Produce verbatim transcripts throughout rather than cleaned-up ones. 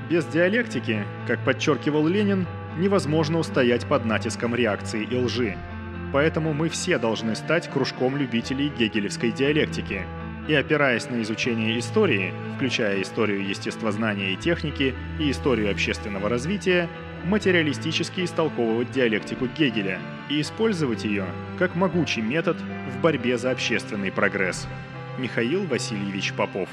Без диалектики, как подчеркивал Ленин, невозможно устоять под натиском реакции и лжи. Поэтому мы все должны стать кружком любителей гегелевской диалектики и, опираясь на изучение истории, включая историю естествознания и техники и историю общественного развития, материалистически истолковывать диалектику Гегеля и использовать ее как могучий метод в борьбе за общественный прогресс. Михаил Васильевич Попов.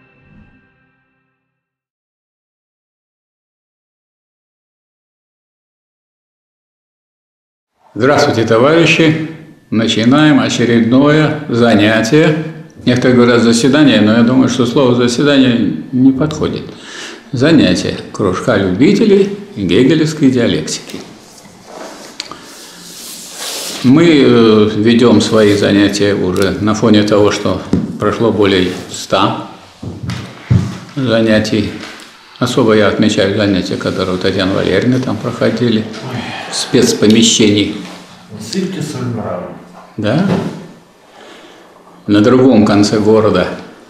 Здравствуйте, товарищи! Начинаем очередное занятие. Некоторые говорят заседание, но я думаю, что слово заседание не подходит. Занятие кружка любителей гегелевской диалектики. Мы ведем свои занятия уже на фоне того, что прошло более ста занятий. Особо я отмечаю занятия, которые у Татьяны Валерьевны там проходили, в спецпомещении. Да? На другом конце города.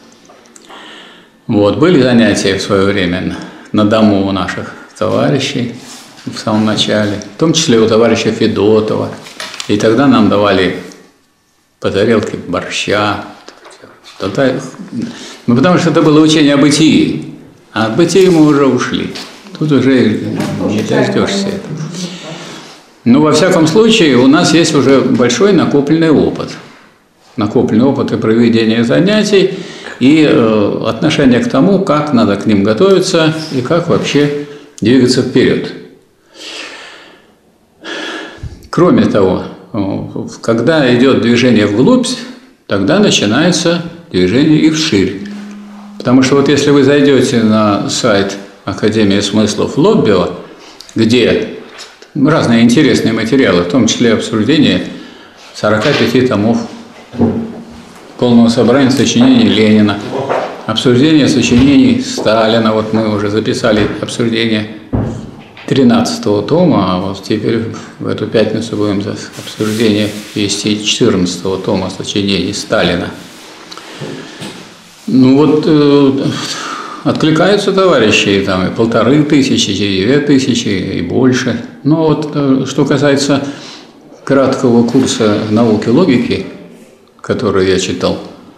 Вот, были занятия в свое время на дому у наших товарищей в самом начале, в том числе у товарища Федотова. И тогда нам давали по тарелке борща. Ну, потому что это было учение о бытии. А от бытия мы уже ушли. Тут уже не дождешься этого. Но во всяком случае у нас есть уже большой накопленный опыт. Накопленный опыт и проведения занятий, и э, отношение к тому, как надо к ним готовиться и как вообще двигаться вперед. Кроме того, когда идет движение вглубь, тогда начинается движение и вширь. Потому что вот если вы зайдете на сайт Академии смыслов Лоббио, где разные интересные материалы, в том числе обсуждение сорока пяти томов полного собрания сочинений Ленина, обсуждение сочинений Сталина, вот мы уже записали обсуждение тринадцатого тома, а вот теперь в эту пятницу будем за обсуждение вести четырнадцатого тома сочинений Сталина. Ну вот э, откликаются товарищи, там и полторы тысячи, и две тысячи, и больше. Но вот э, что касается краткого курса науки логики, который я читал,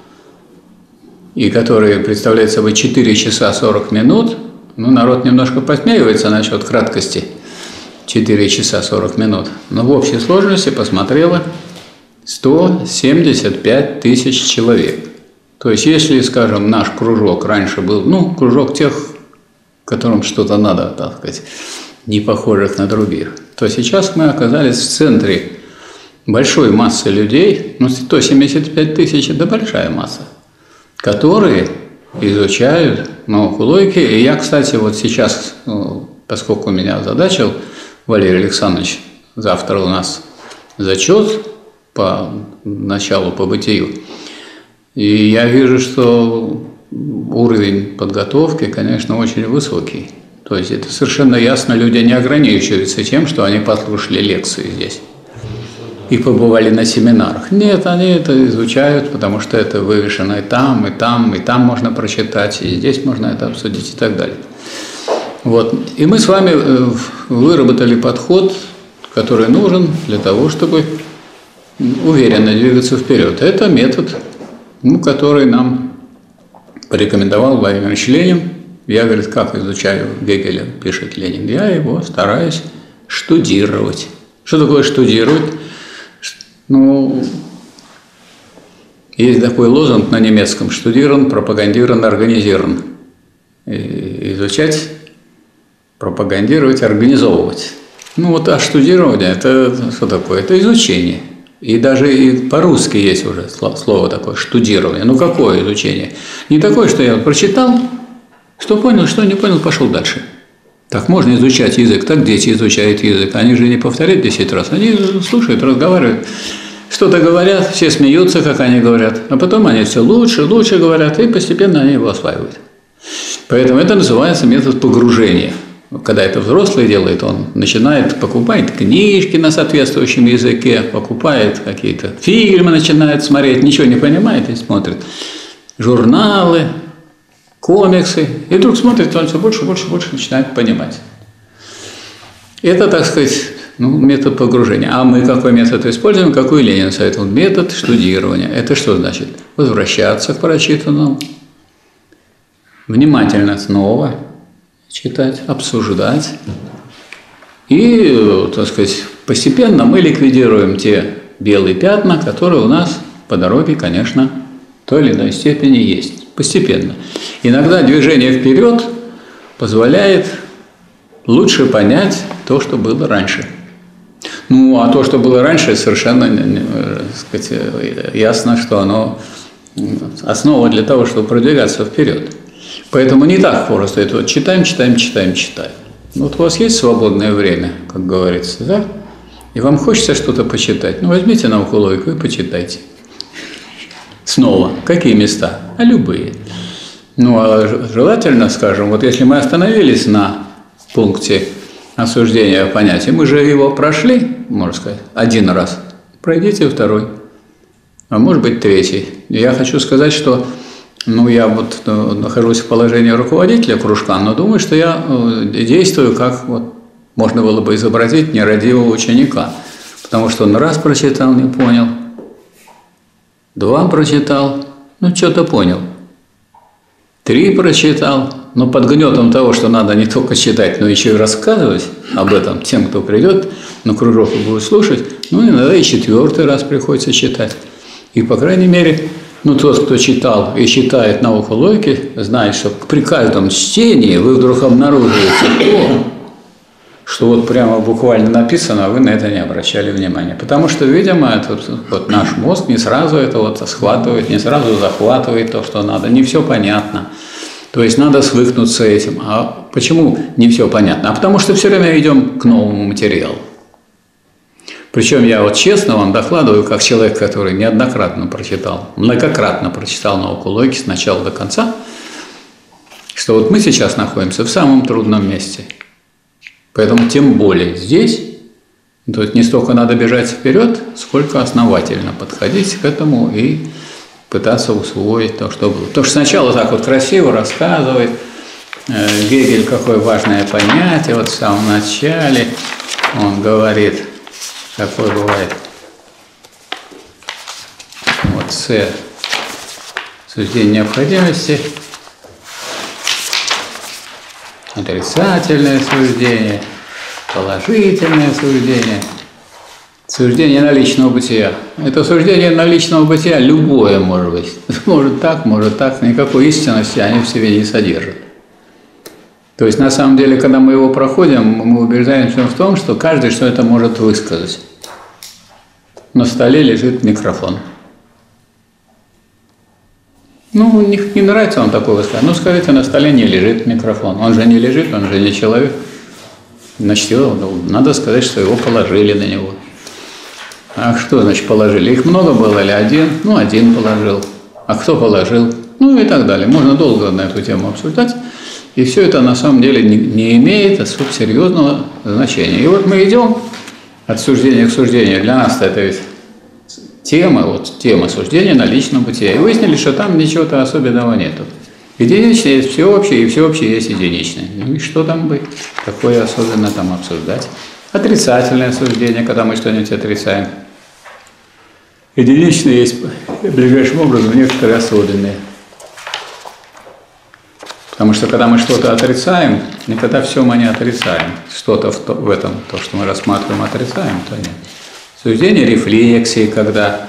и который представляет собой четыре часа сорок минут, ну, народ немножко посмеивается насчет краткости, четыре часа сорок минут, но в общей сложности посмотрело сто семьдесят пять тысяч человек. То есть, если, скажем, наш кружок раньше был, ну, кружок тех, которым что-то надо, так сказать, не похожих на других, то сейчас мы оказались в центре большой массы людей, ну, сто семьдесят пять тысяч – это большая масса, которые изучают науку логики. И я, кстати, вот сейчас, поскольку меня озадачил Валерий Александрович, завтра у нас зачет по началу, по бытию, и я вижу, что уровень подготовки, конечно, очень высокий. То есть это совершенно ясно, люди не ограничиваются тем, что они послушали лекции здесь и побывали на семинарах. Нет, они это изучают, потому что это вывешено и там, и там, и там можно прочитать, и здесь можно это обсудить и так далее. Вот. И мы с вами выработали подход, который нужен для того, чтобы уверенно двигаться вперед. Это метод, ну, который нам порекомендовал Владимир Ильич Ленин. Я, говорит, как изучаю Гегеля, пишет Ленин, я его стараюсь штудировать. Что такое штудировать? Ну, есть такой лозунг на немецком: штудирован, пропагандирован, организирован. И изучать, пропагандировать, организовывать. Ну вот, а штудирование – это что такое? Это изучение. И даже и по-русски есть уже слово такое – штудирование. Ну какое изучение? Не такое, что я прочитал, что понял, что не понял, пошел дальше. Так можно изучать язык, так дети изучают язык. Они же не повторяют десять раз, они слушают, разговаривают. Что-то говорят, все смеются, как они говорят, а потом они все лучше, лучше говорят, и постепенно они его осваивают. Поэтому это называется метод погружения. Когда это взрослый делает, он начинает покупать книжки на соответствующем языке, покупает какие-то фильмы, начинает смотреть, ничего не понимает и смотрит. Журналы, комиксы. И вдруг смотрит, он все больше и больше и больше начинает понимать. Это, так сказать, ну, метод погружения. А мы какой метод используем? Какой Ленин советовал? Метод штудирования. Это что значит? Возвращаться к прочитанному, внимательно снова читать, обсуждать. И, так сказать, постепенно мы ликвидируем те белые пятна, которые у нас по дороге, конечно, в той или иной степени есть. Постепенно. Иногда движение вперед позволяет лучше понять то, что было раньше. Ну, а то, что было раньше, совершенно, так сказать, ясно, что оно основа для того, чтобы продвигаться вперед. Поэтому не так просто. Это вот читаем, читаем, читаем, читаем. Вот у вас есть свободное время, как говорится, да? И вам хочется что-то почитать. Ну, возьмите наукологику и почитайте. Снова. Какие места? А любые. Ну, а желательно, скажем, вот если мы остановились на пункте осуждения понятия, мы же его прошли, можно сказать, один раз. Пройдите второй. А может быть, третий. Я хочу сказать, что ну, я вот нахожусь в положении руководителя кружка, но думаю, что я действую, как вот можно было бы изобразить нерадивого ученика. Потому что он раз прочитал, не понял, два прочитал, ну, что-то понял, три прочитал, но под гнетом того, что надо не только читать, но еще и рассказывать об этом тем, кто придет на кружок и будет слушать, ну, иногда и четвертый раз приходится читать. И, по крайней мере, ну, тот, кто читал и читает науку логики, знает, что при каждом чтении вы вдруг обнаруживаете то, что вот прямо буквально написано, а вы на это не обращали внимания. Потому что, видимо, этот, вот наш мозг не сразу это вот схватывает, не сразу захватывает то, что надо. Не все понятно. То есть надо свыкнуться с этим. А почему не все понятно? А потому что все время идем к новому материалу. Причем я вот честно вам докладываю, как человек, который неоднократно прочитал, многократно прочитал науку логики с начала до конца, что вот мы сейчас находимся в самом трудном месте. Поэтому тем более здесь, то есть не столько надо бежать вперед, сколько основательно подходить к этому и пытаться усвоить то, что было. Потому что сначала так вот красиво рассказывает Гегель, какое важное понятие, вот в самом начале он говорит, какое бывает вот С, суждение необходимости, отрицательное суждение, положительное суждение, суждение наличного бытия. Это суждение наличного бытия любое может быть. Может так, может так. Никакой истинности они в себе не содержат. То есть, на самом деле, когда мы его проходим, мы убеждаемся в том, что каждый что это может высказать. На столе лежит микрофон. Ну, не, не нравится вам такое высказывание. Ну, скажите, на столе не лежит микрофон. Он же не лежит, он же не человек. Значит, его, надо сказать, что его положили на него. А что значит положили? Их много было или один? Ну, один положил. А кто положил? Ну и так далее. Можно долго на эту тему обсуждать. И все это на самом деле не, не имеет особо серьезного значения. И вот мы идем от суждения к суждению. Для нас это ведь тема, вот тема суждения наличного бытия. И выяснили, что там ничего-то особенного нету. Единичное есть всеобщее, и всеобщее есть единичное. Ну и что там быть? Какое особенно там обсуждать? Отрицательное суждение, когда мы что-нибудь отрицаем. Единичное есть ближайшим образом некоторые особенные. Потому что когда мы что-то отрицаем, никогда все мы не отрицаем. Что-то в, в этом, то, что мы рассматриваем, отрицаем, то нет. Суждение рефлексии, когда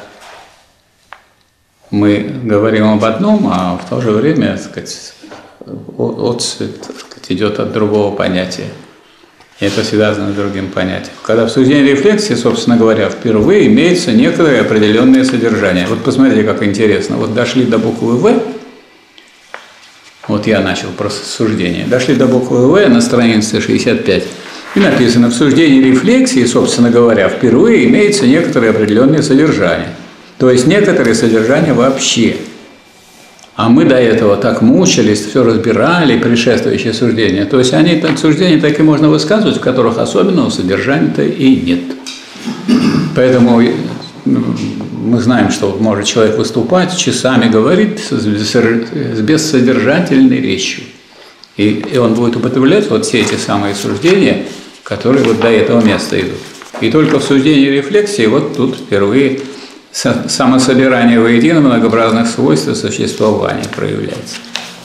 мы говорим об одном, а в то же время, так сказать, отцвет, так сказать, идет от другого понятия. И это связано с другим понятием. Когда в суждении рефлексии, собственно говоря, впервые имеется некоторое определенное содержание. Вот посмотрите, как интересно. Вот дошли до буквы «В». Вот я начал просто с суждения. Дошли до буквы «В» на странице шестьдесят пять. И написано: в суждении рефлексии, собственно говоря, впервые имеется некоторое определенное содержание. То есть некоторое содержание вообще. А мы до этого так мучились, все разбирали, предшествующие суждения. То есть они, суждения так и можно высказывать, в которых особенного содержания-то и нет. Поэтому мы знаем, что может человек выступать, часами говорить с бессодержательной речью. И, и он будет употреблять вот все эти самые суждения, которые вот до этого места идут. И только в суждении рефлексии вот тут впервые самособирание воедино многообразных свойств существования проявляется.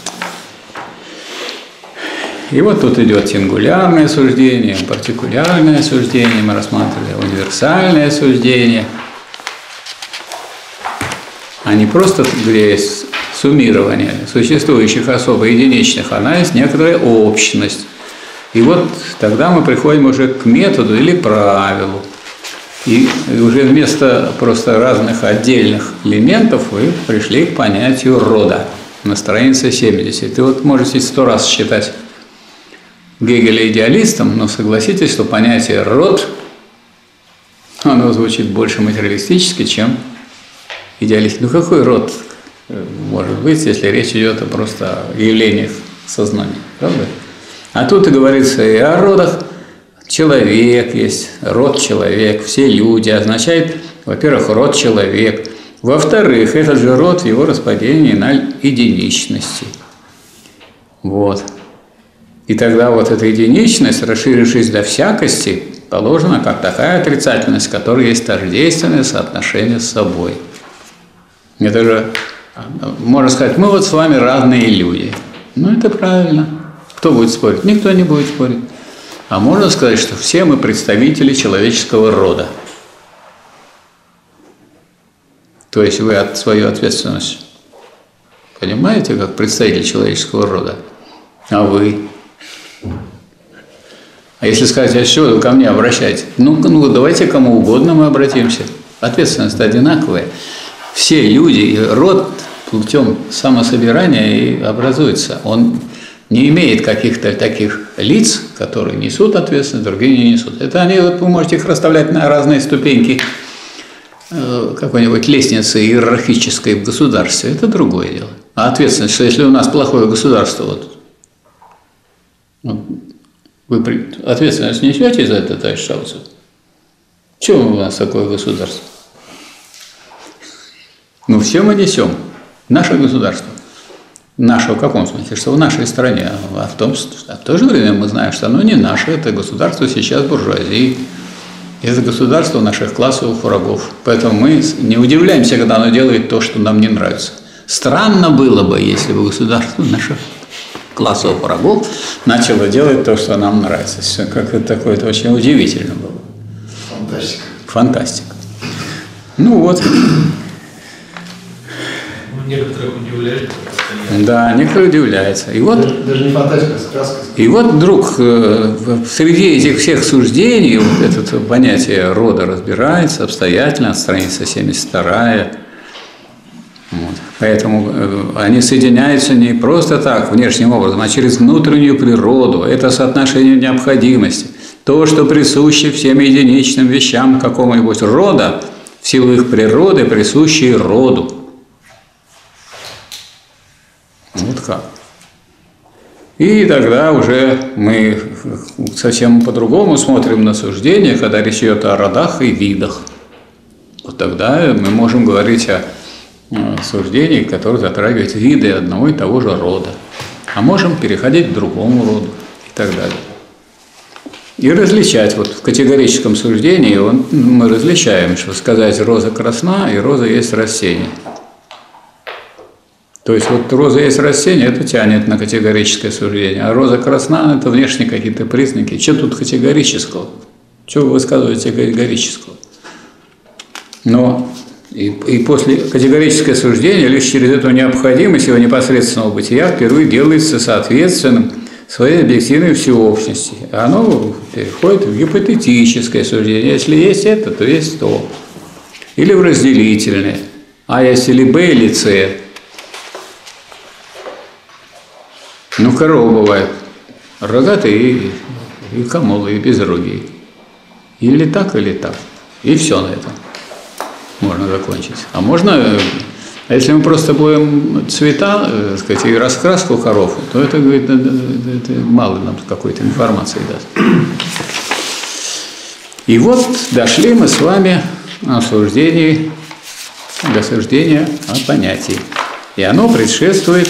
И вот тут идет сингулярное суждение, партикулярное суждение, мы рассматривали, универсальное суждение. А не просто, где есть суммирование существующих особо единичных, она есть некоторая общность. И вот тогда мы приходим уже к методу или правилу. И уже вместо просто разных отдельных элементов вы пришли к понятию рода на странице семьдесят. И вот можете сто раз считать Гегеля идеалистом, но согласитесь, что понятие «род», оно звучит больше материалистически, чем идеалист. Ну какой род может быть, если речь идет просто о явлениях сознания, правда? А тут и говорится и о родах. Человек есть, род человек, все люди означает, во-первых, род человек. Во-вторых, этот же род в его распределении на единичности. Вот. И тогда вот эта единичность, расширившись до всякости, положена как такая отрицательность, в которой есть тождественное соотношение с собой. Это же, можно сказать, мы вот с вами разные люди. Ну, это правильно. Кто будет спорить? Никто не будет спорить. А можно сказать, что все мы представители человеческого рода. То есть вы от свою ответственность понимаете, как представитель человеческого рода? А вы? А если сказать, а что вы ко мне обращаетесь? Ну, ну, давайте кому угодно мы обратимся. Ответственность одинаковая. Все люди, род путем самособирания и образуется. Он не имеет каких-то таких лиц, которые несут ответственность, другие не несут. Это они, вот вы можете их расставлять на разные ступеньки э, какой-нибудь лестницы иерархической в государстве. Это другое дело. А ответственность, что если у нас плохое государство, вот, вот вы ответственность несете за это, товарищ Шауцев? Чего у нас такое государство? Ну, все мы несем. Наше государство. Наше в каком смысле? Что в нашей стране. А в, том, а в то же время мы знаем, что оно не наше. Это государство сейчас буржуазии. Это государство наших классовых врагов. Поэтому мы не удивляемся, когда оно делает то, что нам не нравится. Странно было бы, если бы государство наших классовых врагов начало делать то, что нам нравится. Все как это такое, это очень удивительно было. Фантастика. Фантастика. Ну вот. Некоторых удивляет. Да, некоторые удивляются. И вот, даже, даже не фантастика, а сказка. И вот вдруг э, среди этих всех суждений вот это понятие рода разбирается обстоятельно, страница семьдесят вторая. Вот. Поэтому э, они соединяются не просто так, внешним образом, а через внутреннюю природу. Это соотношение необходимости. То, что присуще всем единичным вещам какого-нибудь рода, в силу их природы, присущие роду. Вот как. И тогда уже мы совсем по-другому смотрим на суждения, когда речь идет о родах и видах. Вот тогда мы можем говорить о суждении, которое затрагивает виды одного и того же рода. А можем переходить к другому роду и так далее. И различать. Вот в категорическом суждении он, мы различаем, что сказать роза красна и роза есть растение. То есть вот роза есть растение, это тянет на категорическое суждение, а роза красна – это внешние какие-то признаки. Что тут категорического? Что вы высказываете категорического? Но и, и после категорическое суждение лишь через эту необходимость его непосредственного бытия впервые делается соответственным своей объективной всеобщности. Оно переходит в гипотетическое суждение. Если есть это, то есть то. Или в разделительное. А если ли Б или С. Ну, корова бывает рогатые и, и камолы, и безрогие. Или так, или так. И все на этом можно закончить. А можно, а если мы просто будем цвета, так сказать, и раскраску коров, то это, говорит, это, это мало нам какой-то информации даст. И вот дошли мы с вами о суждении для суждения о понятии. И оно предшествует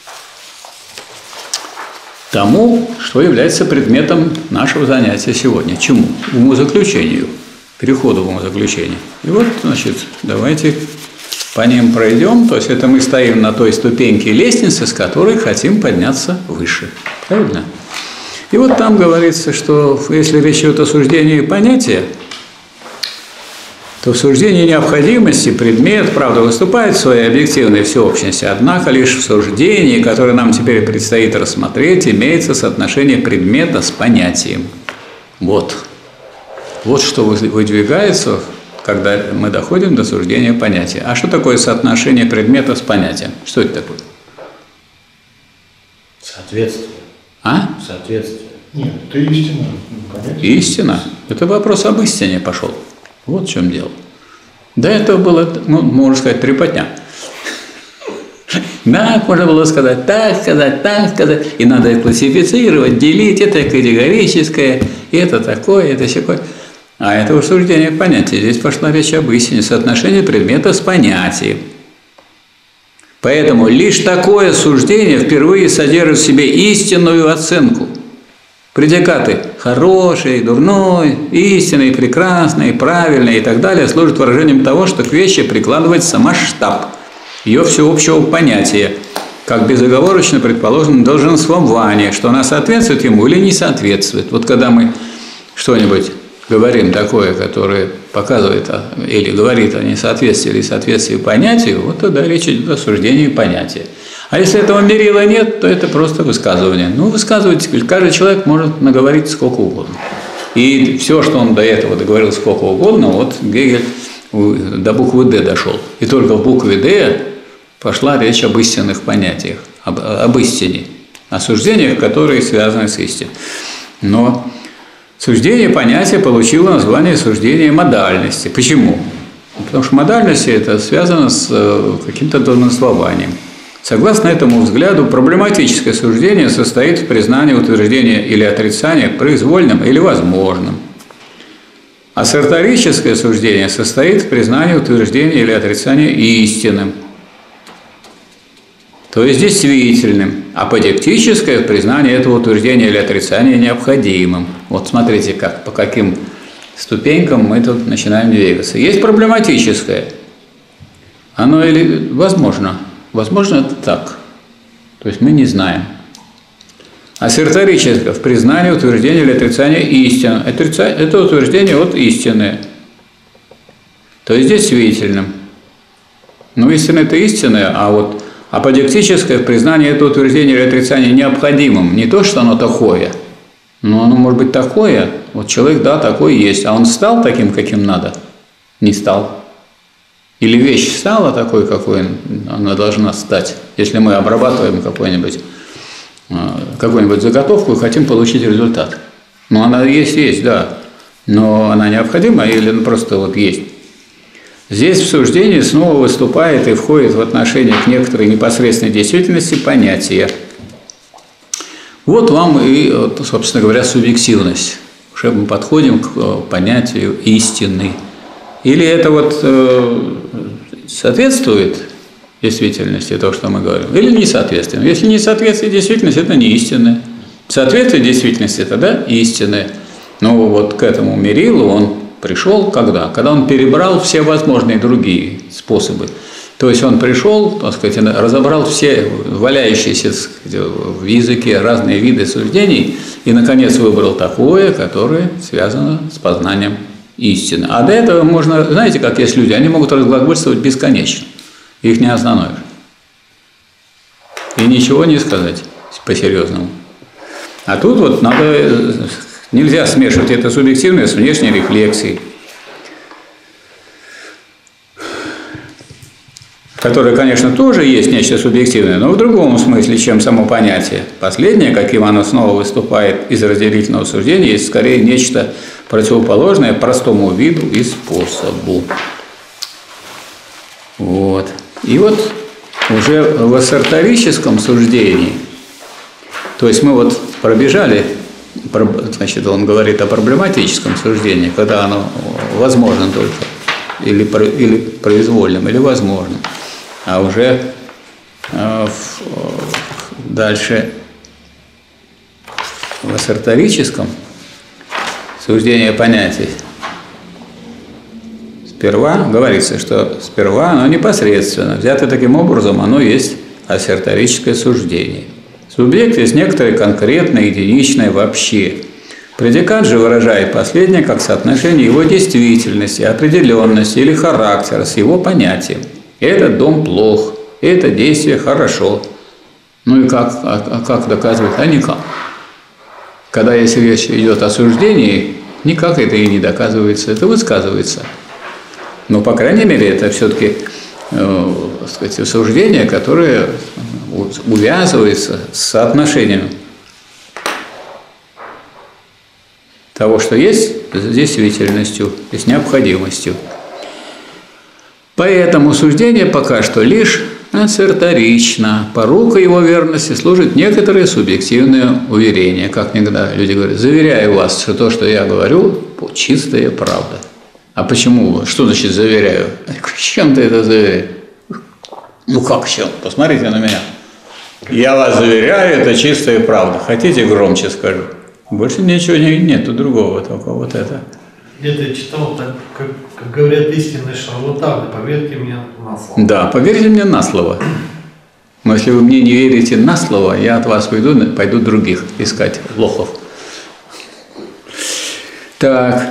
тому, что является предметом нашего занятия сегодня. Чему? Умозаключению. Переходу в умозаключение. И вот, значит, давайте по ним пройдем. То есть это мы стоим на той ступеньке лестницы, с которой хотим подняться выше. Правильно? И вот там говорится, что если речь идет о суждении понятия, то в суждении необходимости предмет, правда, выступает в своей объективной всеобщности, однако лишь в суждении, которое нам теперь предстоит рассмотреть, имеется соотношение предмета с понятием. Вот. Вот что выдвигается, когда мы доходим до суждения понятия. А что такое соотношение предмета с понятием? Что это такое? Соответствие. А? Соответствие. Нет, это истина. Понятие. Истина. Это вопрос об истине пошел. Вот в чем дело. До этого было, ну, можно сказать, трепотня. Да, можно было сказать так, сказать так, сказать. И надо их классифицировать, делить. Это категорическое, это такое, это сякое. А это уже суждение понятия. Здесь пошла речь об истине, соотношении предмета с понятием. Поэтому лишь такое суждение впервые содержит в себе истинную оценку. Предикаты «хороший», «дурной», «истинный», «прекрасный», «правильный» и так далее служат выражением того, что к вещи прикладывается масштаб ее всеобщего понятия, как безоговорочно предположено долженствование, что она соответствует ему или не соответствует. Вот когда мы что-нибудь говорим такое, которое показывает или говорит о несоответствии или соответствии понятию, вот тогда речь идет о суждении понятия. А если этого мерила нет, то это просто высказывание. Ну, высказывать каждый человек может наговорить сколько угодно. И все, что он до этого договорил сколько угодно, вот Гегель до буквы «Д» дошел. И только в букве «Д» пошла речь об истинных понятиях, об, об истине, о суждениях, которые связаны с истиной. Но суждение понятия получило название суждение модальности. Почему? Потому что модальность это связано с каким-то долженствованием. Согласно этому взгляду, проблематическое суждение состоит в признании утверждения или отрицания произвольным или возможным. А сарторическое суждение состоит в признании утверждения или отрицания истинным, то есть действительным, а подиктическое – в признании этого утверждения или отрицания необходимым. Вот смотрите, как, по каким ступенькам мы тут начинаем двигаться. Есть проблематическое. Оно или возможно. Возможно, это так. То есть мы не знаем. А сарторическое – в признании утверждения или отрицания истины. Это утверждение от истины. То есть действительным. Но истина – это истинное, а вот аподиктическое в признании этого утверждения или отрицания необходимым. Не то, что оно такое, но оно может быть такое. Вот человек, да, такой есть. А он стал таким, каким надо? Не стал. Или вещь стала такой, какой она должна стать, если мы обрабатываем какую-нибудь какую-нибудь заготовку и хотим получить результат. Ну, она есть, есть, да, но она необходима или просто вот есть. Здесь в суждении снова выступает и входит в отношение к некоторой непосредственной действительности понятия. Вот вам и, собственно говоря, субъективность. Уже мы подходим к понятию истины. Или это вот э, соответствует действительности, то, что мы говорим, или не соответствует. Если не соответствует действительности, это не истинное. Соответствие действительности, тогда истинное. Но вот к этому мерилу он пришел когда? Когда он перебрал все возможные другие способы. То есть он пришел, так сказать, разобрал все валяющиеся, так сказать, в языке разные виды суждений и, наконец, выбрал такое, которое связано с познанием истины. А до этого можно, знаете, как есть люди, они могут разглагольствовать бесконечно. Их не остановишь. И ничего не сказать по-серьезному. А тут вот надо, нельзя смешивать это субъективное с внешней рефлексией, которая, конечно, тоже есть нечто субъективное, но в другом смысле, чем само понятие. Последнее, каким оно снова выступает из разделительного суждения, есть скорее нечто противоположное простому виду и способу. Вот. И вот уже в ассерторическом суждении, то есть мы вот пробежали, значит, он говорит о проблематическом суждении, когда оно возможно только или, или произвольным, или возможным. А уже э, в, дальше в ассерторическом суждении понятий сперва говорится, что сперва оно непосредственно, взято таким образом, оно есть ассерторическое суждение. Субъект есть некоторое конкретное, единичное вообще. Предикат же выражает последнее как соотношение его действительности, определенности или характера с его понятием. Этот дом плох, это действие хорошо. Ну и как, а, а как доказывать? А никак. Когда если речь идет о суждении, никак это и не доказывается, это высказывается. Но, по крайней мере, это все-таки э, сказать, суждение, которое увязывается с соотношением того, что есть, с действительностью и с необходимостью. Поэтому суждение пока что лишь ассерторично. Порукой его верности служит некоторые субъективные уверения. Как иногда люди говорят: заверяю вас, что то, что я говорю, чистая правда. А почему? Что значит заверяю? С чем ты это заверяешь? Ну как с чем? Посмотрите на меня. Я вас заверяю, это чистая правда. Хотите, громче скажу? Больше ничего не, нету другого, только вот это. Где-то я читал, так, как, как говорят истинные шарлатаны, поверьте мне на слово. Да, поверьте мне на слово. Но если вы мне не верите на слово, я от вас пойду, пойду других искать лохов. Так.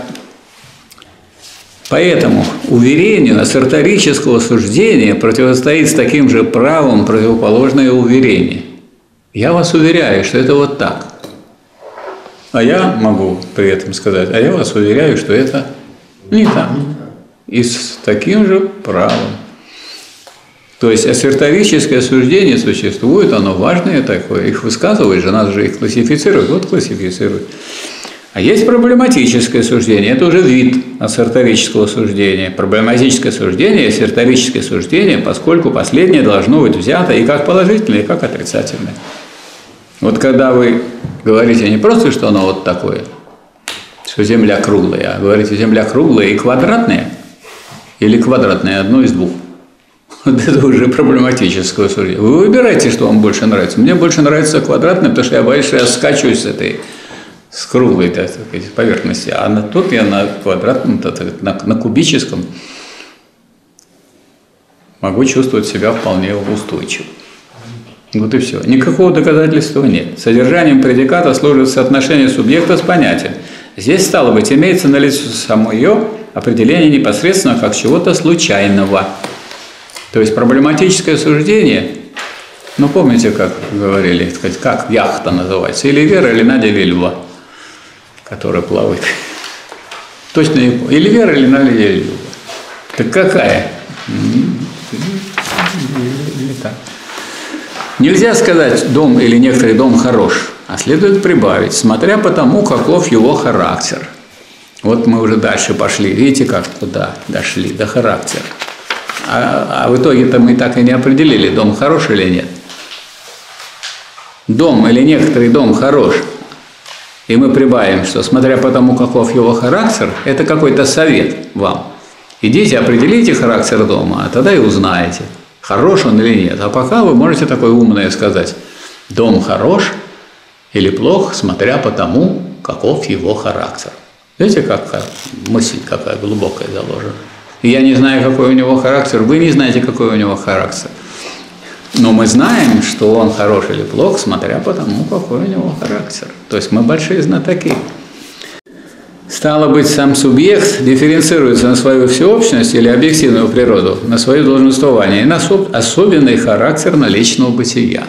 Поэтому уверению ассерторического суждения противостоит с таким же правом противоположное уверение. Я вас уверяю, что это вот так. А я могу при этом сказать: а я вас уверяю, что это не так. И с таким же правом. То есть ассерторическое суждение существует, оно важное такое. Их высказывают же, нас же их классифицируют. Вот классифицируют. А есть проблематическое суждение, это уже вид ассерторического суждения. Проблематическое суждение и ассерторическое суждение, поскольку последнее должно быть взято и как положительное, и как отрицательное. Вот когда вы говорите не просто, что оно вот такое, что Земля круглая, а говорите, Земля круглая и квадратная, или квадратная, одно из двух. Вот это уже проблематическое суждение. Вы выбирайте, что вам больше нравится. Мне больше нравится квадратное, потому что я боюсь, что я скачусь с этой, с круглой, так сказать, поверхности. А на, тут я на квадратном, на, на кубическом могу чувствовать себя вполне устойчиво. Вот и все. Никакого доказательства нет. Содержанием предиката служит соотношение субъекта с понятием. Здесь, стало быть, имеется налицо самое определение непосредственно как чего-то случайного. То есть проблематическое суждение, ну помните, как говорили, сказать, как яхта называется, или Вера, или Надя, или Льва, которая плавает. Точно не помню. Или Вера, или Надя, или Льва. Так какая? Или так. Нельзя сказать «дом» или «некоторый дом хорош», а следует прибавить, смотря по тому, каков его характер. Вот мы уже дальше пошли, видите, как туда дошли, до характера. А, а в итоге-то мы так и не определили, дом хорош или нет. Дом или некоторый дом хорош, и мы прибавим, что смотря по тому, каков его характер, это какой-то совет вам. Идите, определите характер дома, а тогда и узнаете, хорош он или нет. А пока вы можете такое умное сказать: дом хорош или плох, смотря по тому, каков его характер. Видите, какая мысль какая глубокая заложена. И я не знаю, какой у него характер, вы не знаете, какой у него характер. Но мы знаем, что он хорош или плох, смотря по тому, какой у него характер. То есть мы большие знатоки. Стало быть, сам субъект дифференцируется на свою всеобщность или объективную природу, на свое долженствование и на особенный характер наличного бытия.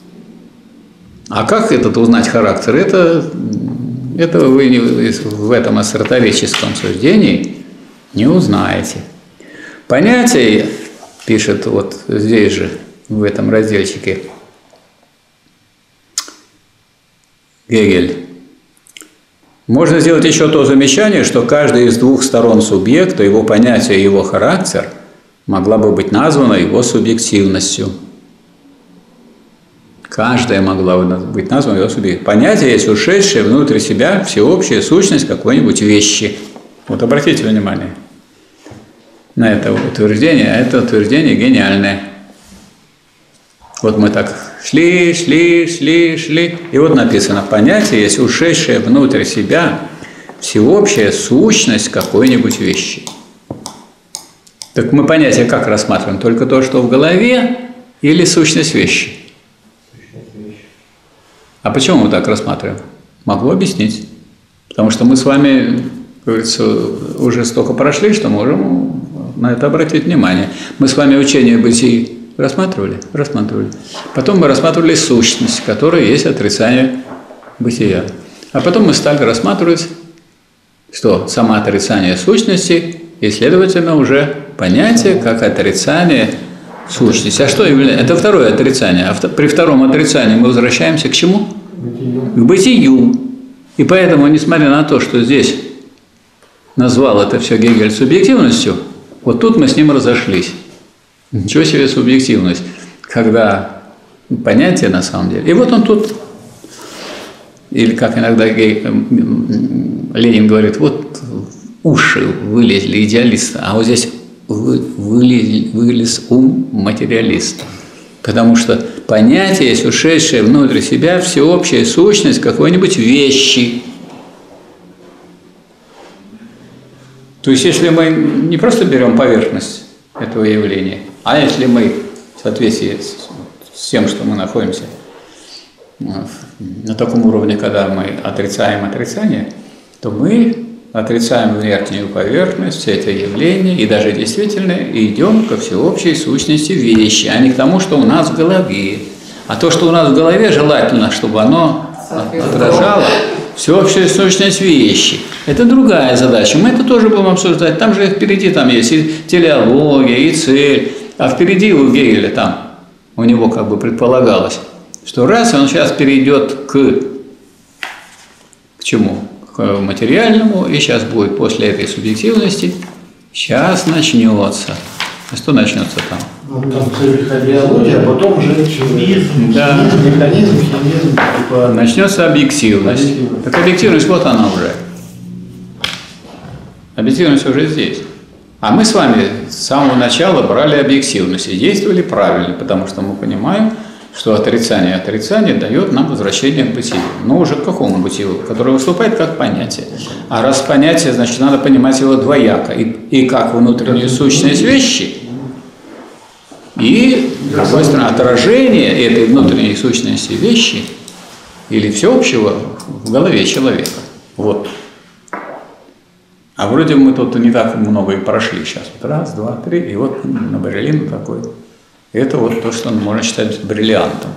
А как этот узнать характер? Это, это вы не, в этом ассерторическом суждении не узнаете. Понятие, пишет вот здесь же, в этом разделчике, Гегель. Можно сделать еще то замечание, что каждая из двух сторон субъекта, его понятие и его характер, могла бы быть названа его субъективностью. Каждая могла бы быть названа его субъективностью. Понятие есть ушедшее внутрь себя всеобщая сущность какой-нибудь вещи. Вот обратите внимание. на это утверждение, а это утверждение гениальное. Вот мы так шли, шли, шли, шли, и вот написано: понятие есть ушедшее внутрь себя всеобщая сущность какой-нибудь вещи. Так мы понятие как рассматриваем? Только то, что в голове, или сущность вещи? Сущность вещи. А почему мы так рассматриваем? Могу объяснить. Потому что мы с вами, как говорится, уже столько прошли, что можем на это обратить внимание. Мы с вами учение бытия рассматривали? Рассматривали. Потом мы рассматривали сущность, которая есть отрицание бытия. А потом мы стали рассматривать, что самоотрицание сущности и, следовательно, уже понятие как отрицание сущности. А что является? Это второе отрицание. А при втором отрицании мы возвращаемся к чему? К бытию. И поэтому, несмотря на то, что здесь назвал это все Гегель субъективностью, вот тут мы с ним разошлись. Ничего себе субъективность, когда понятие на самом деле. И вот он тут, или как иногда Ленин говорит, вот уши вылезли идеалиста, а вот здесь вылез, вылез ум материалиста. Потому что понятие есть ушедшее внутрь себя всеобщая сущность какой-нибудь вещи. То есть, если мы не просто берем поверхность этого явления, а если мы в соответствии с, с тем, что мы находимся на таком уровне, когда мы отрицаем отрицание, то мы отрицаем верхнюю поверхность, все это явление, и даже действительно идем ко всеобщей сущности вещи, а не к тому, что у нас в голове. А то, что у нас в голове, желательно, чтобы оно отражало всеобщую сущность вещи. Это другая задача. Мы это тоже будем обсуждать. Там же впереди там есть и телеология, и цель. А впереди у Гегеля там, у него как бы предполагалось, что раз он сейчас перейдет к, к чему? К материальному, и сейчас будет после этой субъективности, сейчас начнется. А что начнется там? Ну, там биология, а потом уже химизм, да. механизм, химизм. Типа... Начнется объективность. объективность. Так объективность, вот она уже. Объективность уже здесь. А мы с вами с самого начала брали объективность и действовали правильно, потому что мы понимаем, что отрицание отрицания дает нам возвращение к бытию. Но уже к какому бытию? Которое выступает как понятие. А раз понятие, значит, надо понимать его двояко. И, и как внутреннюю сущность вещи, и, с другой стороны, отражение этой внутренней сущности вещи или всеобщего в голове человека. Вот. А вроде мы тут не так много и прошли сейчас. Вот раз, два, три, и вот набрели на такой. Это вот то, что можно считать бриллиантом.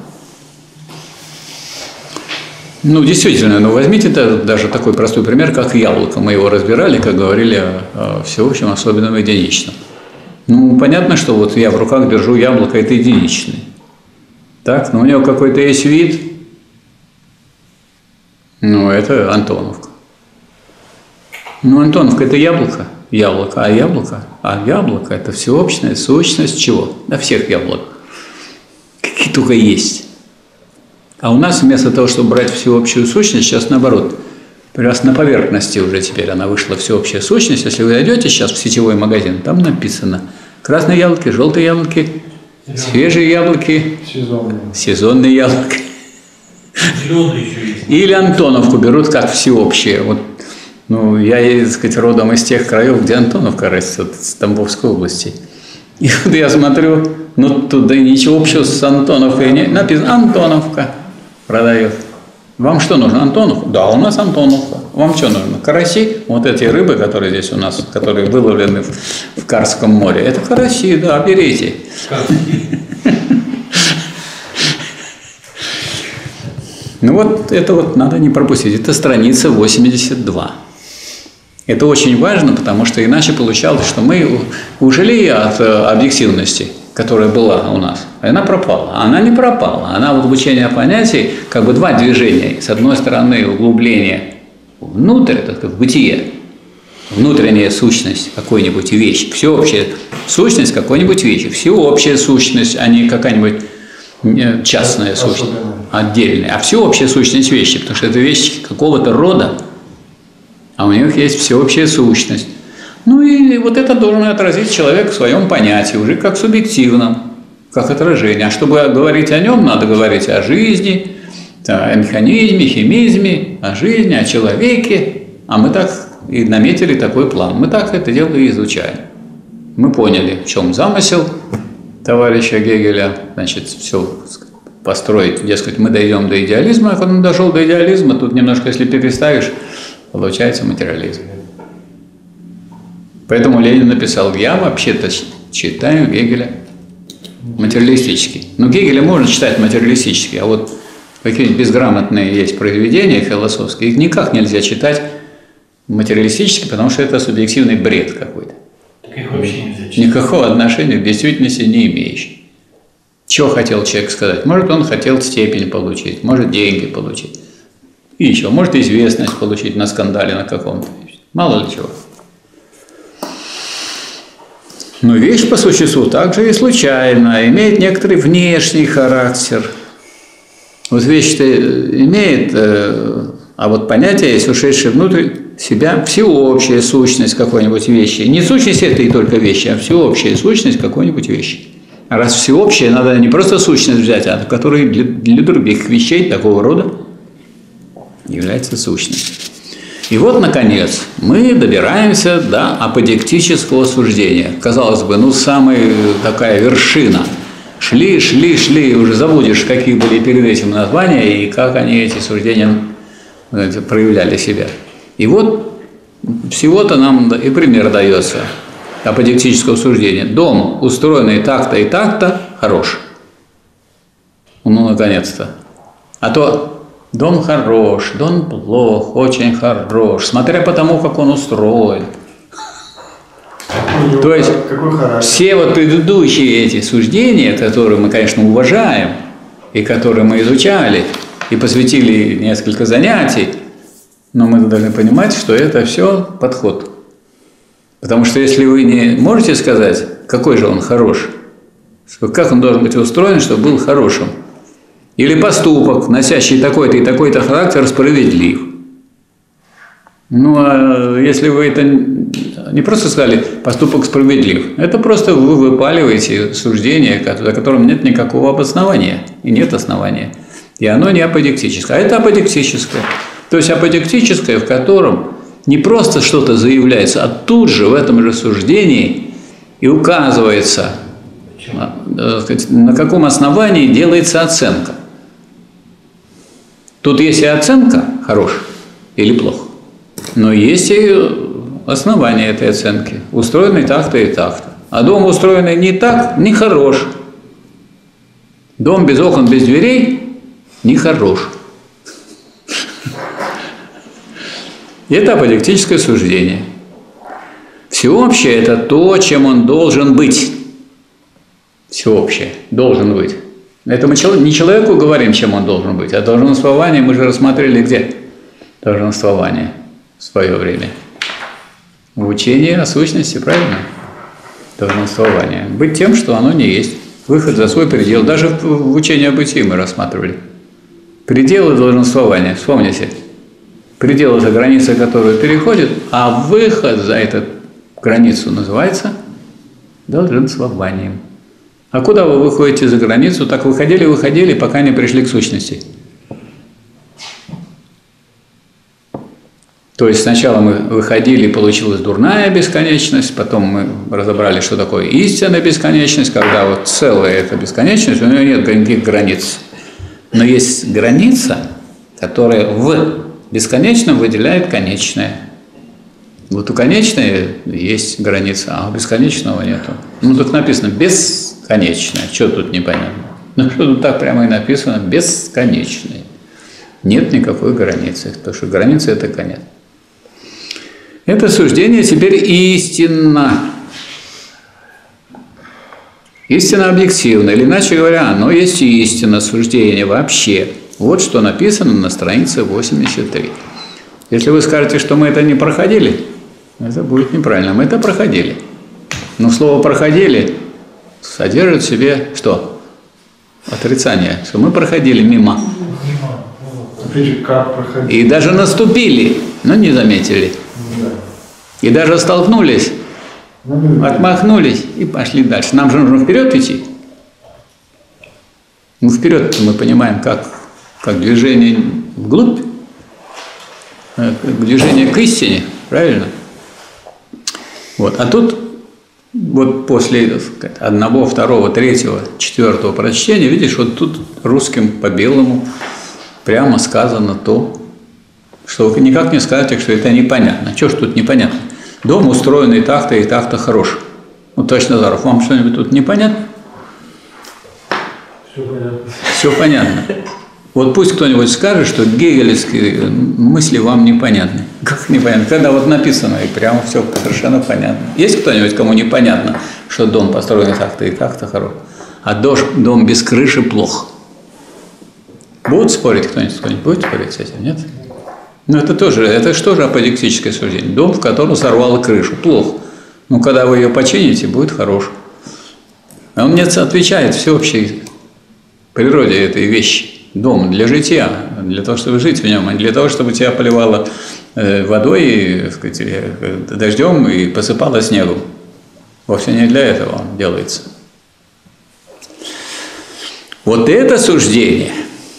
Ну, действительно, ну возьмите даже такой простой пример, как яблоко. Мы его разбирали, как говорили, о всеобщем, особенном, единичном. Ну, понятно, что вот я в руках держу яблоко, это единичный. Так, но у него какой-то есть вид. Ну, это Антоновка. Ну, Антоновка – это яблоко. Яблоко, а яблоко? А яблоко – это всеобщая сущность чего? Да всех яблок. Какие только есть. А у нас вместо того, чтобы брать всеобщую сущность, сейчас наоборот. Раз на поверхности уже теперь она вышла всеобщая сущность. Если вы зайдете сейчас в сетевой магазин, там написано красные яблоки, желтые яблоки, свежие яблоки, сезонные, сезонные яблоки. Зеленые еще есть. Или Антоновку берут как всеобщее. Вот, ну, я, так сказать, родом из тех краев, где Антоновка растет, из Тамбовской области. И вот я смотрю, ну туда ничего общего с Антоновкой нет. Написано Антоновка продает. Вам что нужно? Антоновка? Да, у нас Антоновка. Вам что нужно? Караси? Вот эти рыбы, которые здесь у нас, которые выловлены в, в Карском море. Это караси, да, берите. Ну вот это вот надо не пропустить. Это страница восемьдесят два. Это очень важно, потому что иначе получалось, что мы ушли от объективности, которая была у нас. Она пропала. Она не пропала. Она в обучении понятий как бы два движения. С одной стороны углубление внутрь, это как бытие, внутренняя сущность какой-нибудь вещи, всеобщая сущность какой-нибудь вещи, всеобщая сущность, а не какая-нибудь частная сущность, отдельная, а всеобщая сущность вещи, потому что это вещи какого-то рода, а у них есть всеобщая сущность. Ну и вот это должен отразить человек в своем понятии, уже как субъективном, как отражение. А чтобы говорить о нем, надо говорить о жизни, о механизме, химизме, о жизни, о человеке. А мы так и наметили такой план. Мы так это дело и изучаем. Мы поняли, в чем замысел товарища Гегеля, значит, все построить, дескать, мы дойдем до идеализма, а когда он дошел до идеализма, тут немножко, если переставишь, получается материализм. Поэтому Ленин написал: я вообще-то читаю Гегеля материалистически. Но Гегеля можно читать материалистически, а вот какие-нибудь безграмотные есть произведения философские, их никак нельзя читать материалистически, потому что это субъективный бред какой-то. Так их вообще нельзя читать. Никакого отношения к действительности не имеющий. Чего хотел человек сказать? Может, он хотел степень получить, может, деньги получить. И еще, может, известность получить на скандале на каком-то. Мало ли чего. Но вещь по существу также и случайна, имеет некоторый внешний характер. Вот вещь-то имеет, а вот понятие есть, ушедшее внутрь себя, всеобщая сущность какой-нибудь вещи. Не сущность этой только вещи, а всеобщая сущность какой-нибудь вещи. А раз всеобщее, надо не просто сущность взять, а которая для, для других вещей такого рода является сущностью. И вот, наконец, мы добираемся до аподектического суждения. Казалось бы, ну, самая такая вершина. Шли, шли, шли, и уже забудешь, какие были перед этим названия и как они, эти суждения, проявляли себя. И вот всего-то нам и пример дается аподектического суждения. Дом, устроенный так-то и так-то, хорош. Ну, наконец-то. А то... Дом хорош, дом плох, очень хорош, смотря по тому, как он устроен. Какой То есть какой характер? все вот предыдущие эти суждения, которые мы, конечно, уважаем, и которые мы изучали, и посвятили несколько занятий, но мы должны понимать, что это все подход. Потому что если вы не можете сказать, какой же он хорош, как он должен быть устроен, чтобы был хорошим, или поступок, носящий такой-то и такой-то характер, справедлив. Ну, а если вы это не просто сказали «поступок справедлив», это просто вы выпаливаете суждение, за которым нет никакого обоснования, и нет основания. И оно не аподектическое, а это аподектическое. То есть аподектическое, в котором не просто что-то заявляется, а тут же в этом же суждении и указывается, на каком основании делается оценка. Тут есть и оценка хорош или плох, но есть и основание этой оценки, устроенный так-то и так-то. А дом, устроенный не так, не хорош. Дом без окон, без дверей не хорош. Это аподектическое суждение. Всеобщее – это то, чем он должен быть. Всеобщее должен быть. Это мы не человеку говорим, чем он должен быть, а долженствование мы же рассмотрели где? Долженствование в свое время. В учении о сущности, правильно? Долженствование. Быть тем, что оно не есть. Выход за свой предел. Даже в учении о бытии мы рассматривали. Пределы долженствования. Вспомните. Предел – это граница, которую переходит, а выход за эту границу называется долженствованием. А куда вы выходите за границу? Так выходили, выходили, пока не пришли к сущности. То есть сначала мы выходили, получилась дурная бесконечность, потом мы разобрали, что такое истинная бесконечность, когда вот целая эта бесконечность, у нее нет никаких границ. Но есть граница, которая в бесконечном выделяет конечное. Вот у конечной есть граница, а у бесконечного нету. Ну, тут написано «бесконечное». Что тут непонятно? Ну, что тут так прямо и написано «бесконечное». Нет никакой границы, потому что граница – это конец. Это суждение теперь истинно. Истина объективна, или иначе говоря, оно есть истина, суждение вообще. Вот что написано на странице восемьдесят три. Если вы скажете, что мы это не проходили, это будет неправильно. Мы это проходили. Но слово «проходили» содержит в себе что? Отрицание, что мы проходили мимо. Как проходили? И даже наступили, но не заметили. Да. И даже столкнулись, отмахнулись и пошли дальше. Нам же нужно вперед идти. Ну, вперед мы понимаем, как, как движение вглубь, как движение к истине, правильно? Вот. А тут вот после одного, второго, третьего, четвертого прочтения, видишь, вот тут русским по белому прямо сказано то, что вы никак не скажете, что это непонятно. Чего ж тут непонятно? Дом устроенный так-то и так-то хорош. Ну, товарищ Назаров, вам что-нибудь тут непонятно? Все понятно. Все понятно. Вот пусть кто-нибудь скажет, что гегелевские мысли вам непонятны. Как непонятно? Когда вот написано, и прямо все совершенно понятно. Есть кто-нибудь, кому непонятно, что дом построен так-то и так-то хорош, а дом без крыши плох? Будут спорить кто-нибудь? Кто-нибудь будет спорить с этим? Нет? Ну, это тоже, это что же аподектическое суждение? Дом, в котором сорвало крышу. Плохо. Но когда вы ее почините, будет хорош. А он мне отвечает всеобщей природе этой вещи. Дом для жития, для того, чтобы жить в нем, а не для того, чтобы тебя поливало водой, так сказать, дождем и посыпало снегом. Вовсе не для этого он делается. Вот это суждение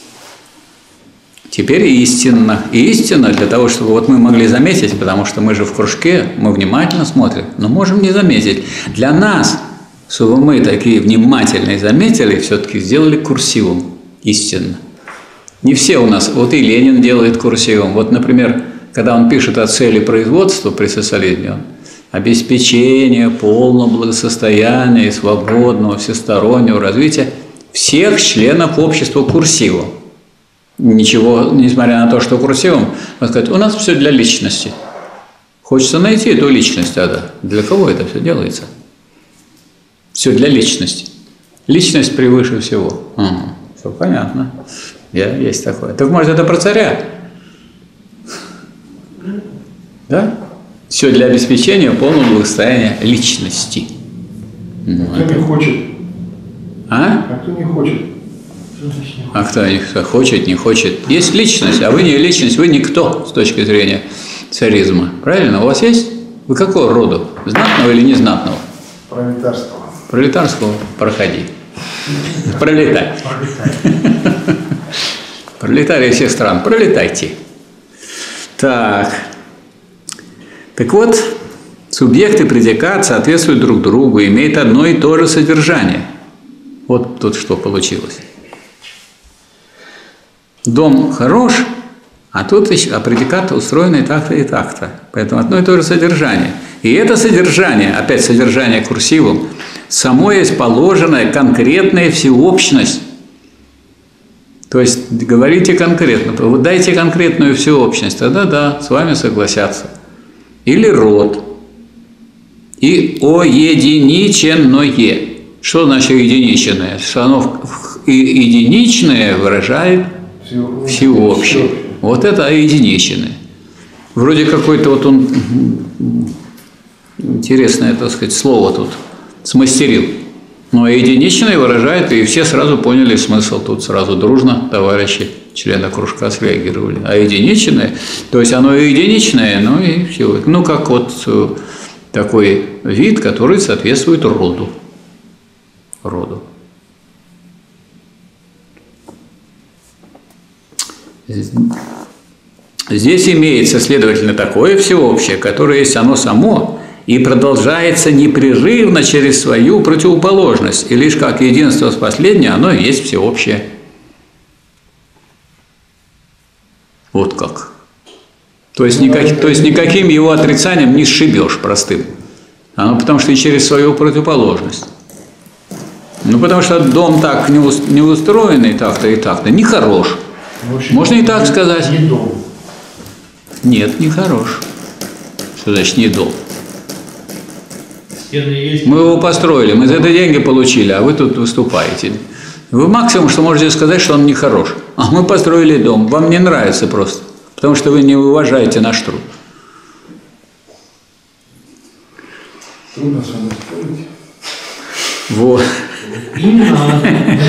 теперь истинно. И истинно для того, чтобы вот мы могли заметить, потому что мы же в кружке, мы внимательно смотрим, но можем не заметить. Для нас, чтобы мы такие внимательные заметили, все-таки сделали курсивом истинно. Не все у нас, вот и Ленин делает курсивом. Вот, например, когда он пишет о цели производства при социализме, он обеспечение полного благосостояния и свободного всестороннего развития всех членов общества курсивом. Ничего, несмотря на то, что курсивом, можно сказать, у нас все для личности. Хочется найти эту личность, а для кого это все делается? Все для личности. Личность превыше всего. Ага, все понятно. Я, есть такое. Так может это про царя? Да? Все для обеспечения полного благосостояния личности. А кто не хочет? А? А кто не хочет? А кто не хочет, не хочет. Есть личность, а вы не личность, вы никто с точки зрения царизма. Правильно? У вас есть? Вы какого рода? Знатного или незнатного? Пролетарского. Пролетарского? Проходи. Пролетай. Пролетарии всех стран. Пролетайте. Так. Так вот, субъект и предикат соответствуют друг другу, имеют одно и то же содержание. Вот тут что получилось. Дом хорош, а тут еще, а предикат устроены так-то и так-то. Поэтому одно и то же содержание. И это содержание, опять содержание курсивом, само есть положенная конкретная всеобщность. То есть говорите конкретно, вот дайте конкретную всеобщность, тогда да, с вами согласятся. Или род. И оединиченное. Что значит единичное? Что оно единичное выражает всеобщее. Вот это единичное. Вроде какой-то вот он интересное, так сказать, слово тут смастерил. Но единичное выражает, и все сразу поняли смысл. Тут сразу дружно товарищи, члены кружка среагировали. А единичное, то есть оно единичное, ну и все. Ну, как вот такой вид, который соответствует роду. Роду. Здесь имеется, следовательно, такое всеобщее, которое есть оно само и продолжается непрерывно через свою противоположность, и лишь как единство с последней оно и есть всеобщее. Вот как. То есть, никак, то есть никаким его отрицанием не сшибешь простым. Оно потому что и через свою противоположность. Ну, потому что дом так не устроенный, так-то и так-то, не хорош. Можно и так сказать. Не дом. Нет, не хорош. Что значит не дом? Стены есть. Мы его построили, мы за это деньги получили, а вы тут выступаете. Вы максимум, что можете сказать, что он не хорош. А мы построили дом, вам не нравится просто, потому что вы не уважаете наш труд. Трудно с вами спорить. Вот. Именно.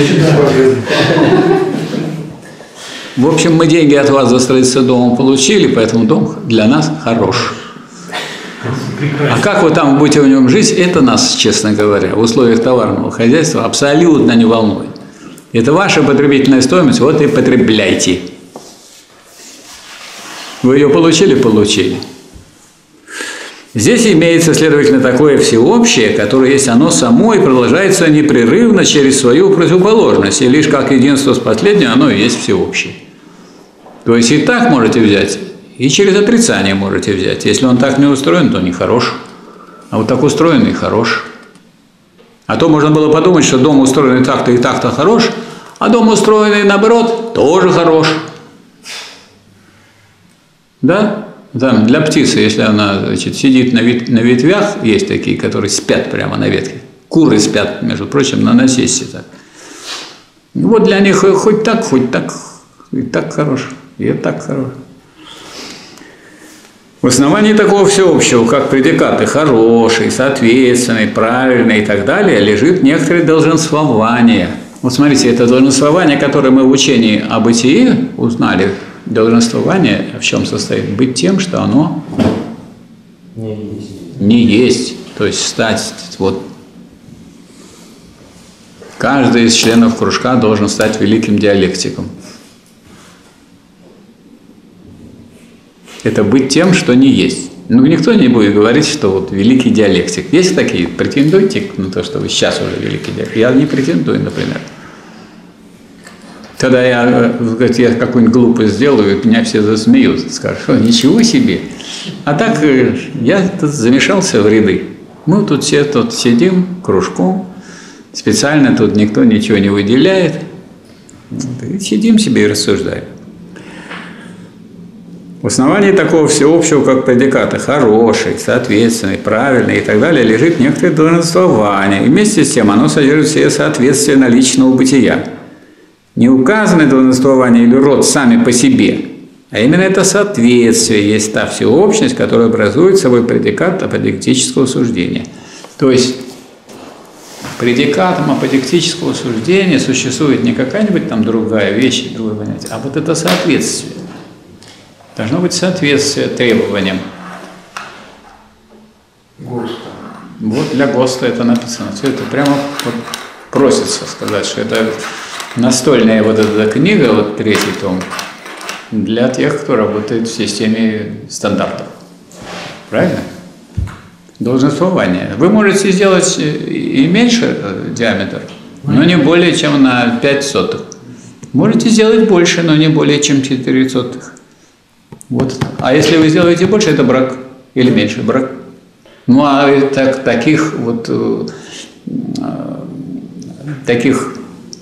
В общем, мы деньги от вас за строительство дома получили, поэтому дом для нас хорош. А как вы там будете в нем жить, это нас, честно говоря, в условиях товарного хозяйства абсолютно не волнует. Это ваша потребительная стоимость, вот и потребляйте. Вы ее получили? Получили. Здесь имеется, следовательно, такое всеобщее, которое есть оно само и продолжается непрерывно через свою противоположность. И лишь как единство с последним оно и есть всеобщее. То есть и так можете взять, и через отрицание можете взять. Если он так не устроен, то не хорош. А вот так устроенный хорош. А то можно было подумать, что дом устроенный так-то и так-то хорош, а дом устроенный наоборот тоже хорош. Да? Там для птицы, если она, значит, сидит на, вет, на ветвях, есть такие, которые спят прямо на ветке. Куры спят, между прочим, на насесте так. Вот для них хоть так, хоть так, и так хорош, и так хорош. В основании такого всеобщего, как предикаты «хороший», «соответственный», «правильный» и так далее, лежит некоторое долженствование. Вот смотрите, это долженствование, которое мы в учении о бытии узнали. Долженствование в чем состоит? Быть тем, что оно Не есть. не есть. То есть стать, вот, каждый из членов кружка должен стать великим диалектиком. Это быть тем, что не есть. Ну, никто не будет говорить, что вот великий диалектик. Есть такие? Претендуйте на то, что вы сейчас уже великий диалектик. Я не претендую, например. Когда я, я какую-нибудь глупость сделаю, меня все засмеют, скажут, что ничего себе. А так я тут замешался в ряды. Мы тут все тут сидим кружком, специально тут никто ничего не выделяет. И сидим себе и рассуждаем. В основании такого всеобщего, как предикаты «хороший», «соответственный», «правильный» и так далее, лежит некоторое долженствование. И вместе с тем оно содержит в себе соответствие наличного бытия. Не указаны долженствование или род сами по себе, а именно это соответствие есть та всеобщность, которая образует собой предикат аподектического суждения. То есть предикатом аподектического суждения существует не какая-нибудь там другая вещь, другое понятие, а вот это соответствие. Должно быть соответствие требованиям. ГОСТа. Вот для ГОСТа это написано. Все это прямо вот просится сказать, что это настольная вот эта книга, вот третий том, для тех, кто работает в системе стандартов. Правильно? Долженствование. Вы можете сделать и меньше диаметр, но не более чем на пять сотых. Можете сделать больше, но не более чем четыре сотых. Вот. А если вы сделаете больше, это брак. Или меньше брак. Ну а так, таких вот э, таких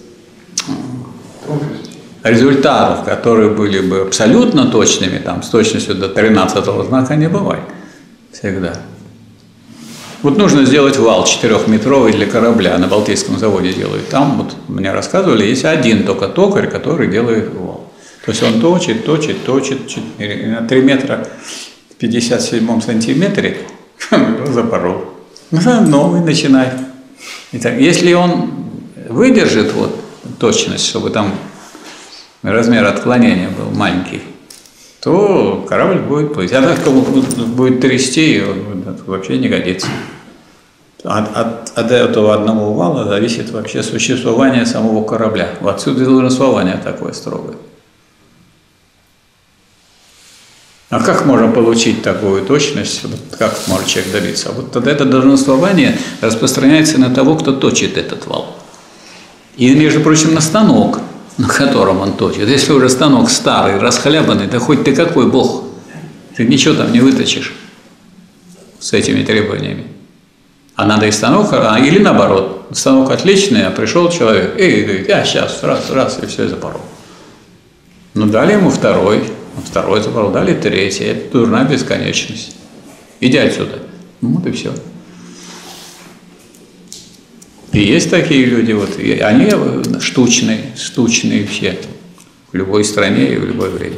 результатов, которые были бы абсолютно точными, там, с точностью до тринадцатого знака, не бывает всегда. Вот нужно сделать вал четырехметровый для корабля, на Балтийском заводе делают. Там, вот мне рассказывали, есть один только токарь, который делает вал. То есть он точит, точит, точит, и на три метра в пятьдесят седьмом сантиметре его запорол. Новый начинай. Итак, если он выдержит вот точность, чтобы там размер отклонения был маленький, то корабль будет плыть. А так, как будет трясти, он вообще не годится. От, от, от этого одного вала зависит вообще существование самого корабля. Отсюда долженствование такое строгое. А как можно получить такую точность? Как может человек добиться? Вот тогда это долженствование распространяется на того, кто точит этот вал. И, между прочим, на станок, на котором он точит. Если уже станок старый, расхлябанный, да хоть ты какой бог, ты ничего там не выточишь с этими требованиями. А надо и станок, а, или наоборот, станок отличный, а пришел человек, и говорит, я сейчас, раз, раз, и все, и запорол. Ну, дали ему второй, второй запорол, дали третий, это дурная бесконечность. Иди отсюда. Ну, вот и все. И есть такие люди, вот, и они штучные, штучные все, в любой стране и в любое время.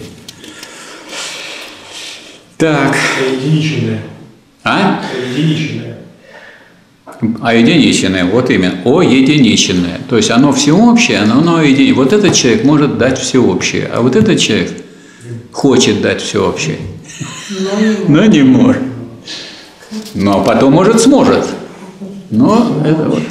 Так. Единичные. А? Единичные. А единичное, вот именно, о единичное. То есть оно всеобщее, оно, оно единичное. Вот этот человек может дать всеобщее, а вот этот человек хочет дать всеобщее, но не может. Ну, а потом, может, сможет. Но это вот.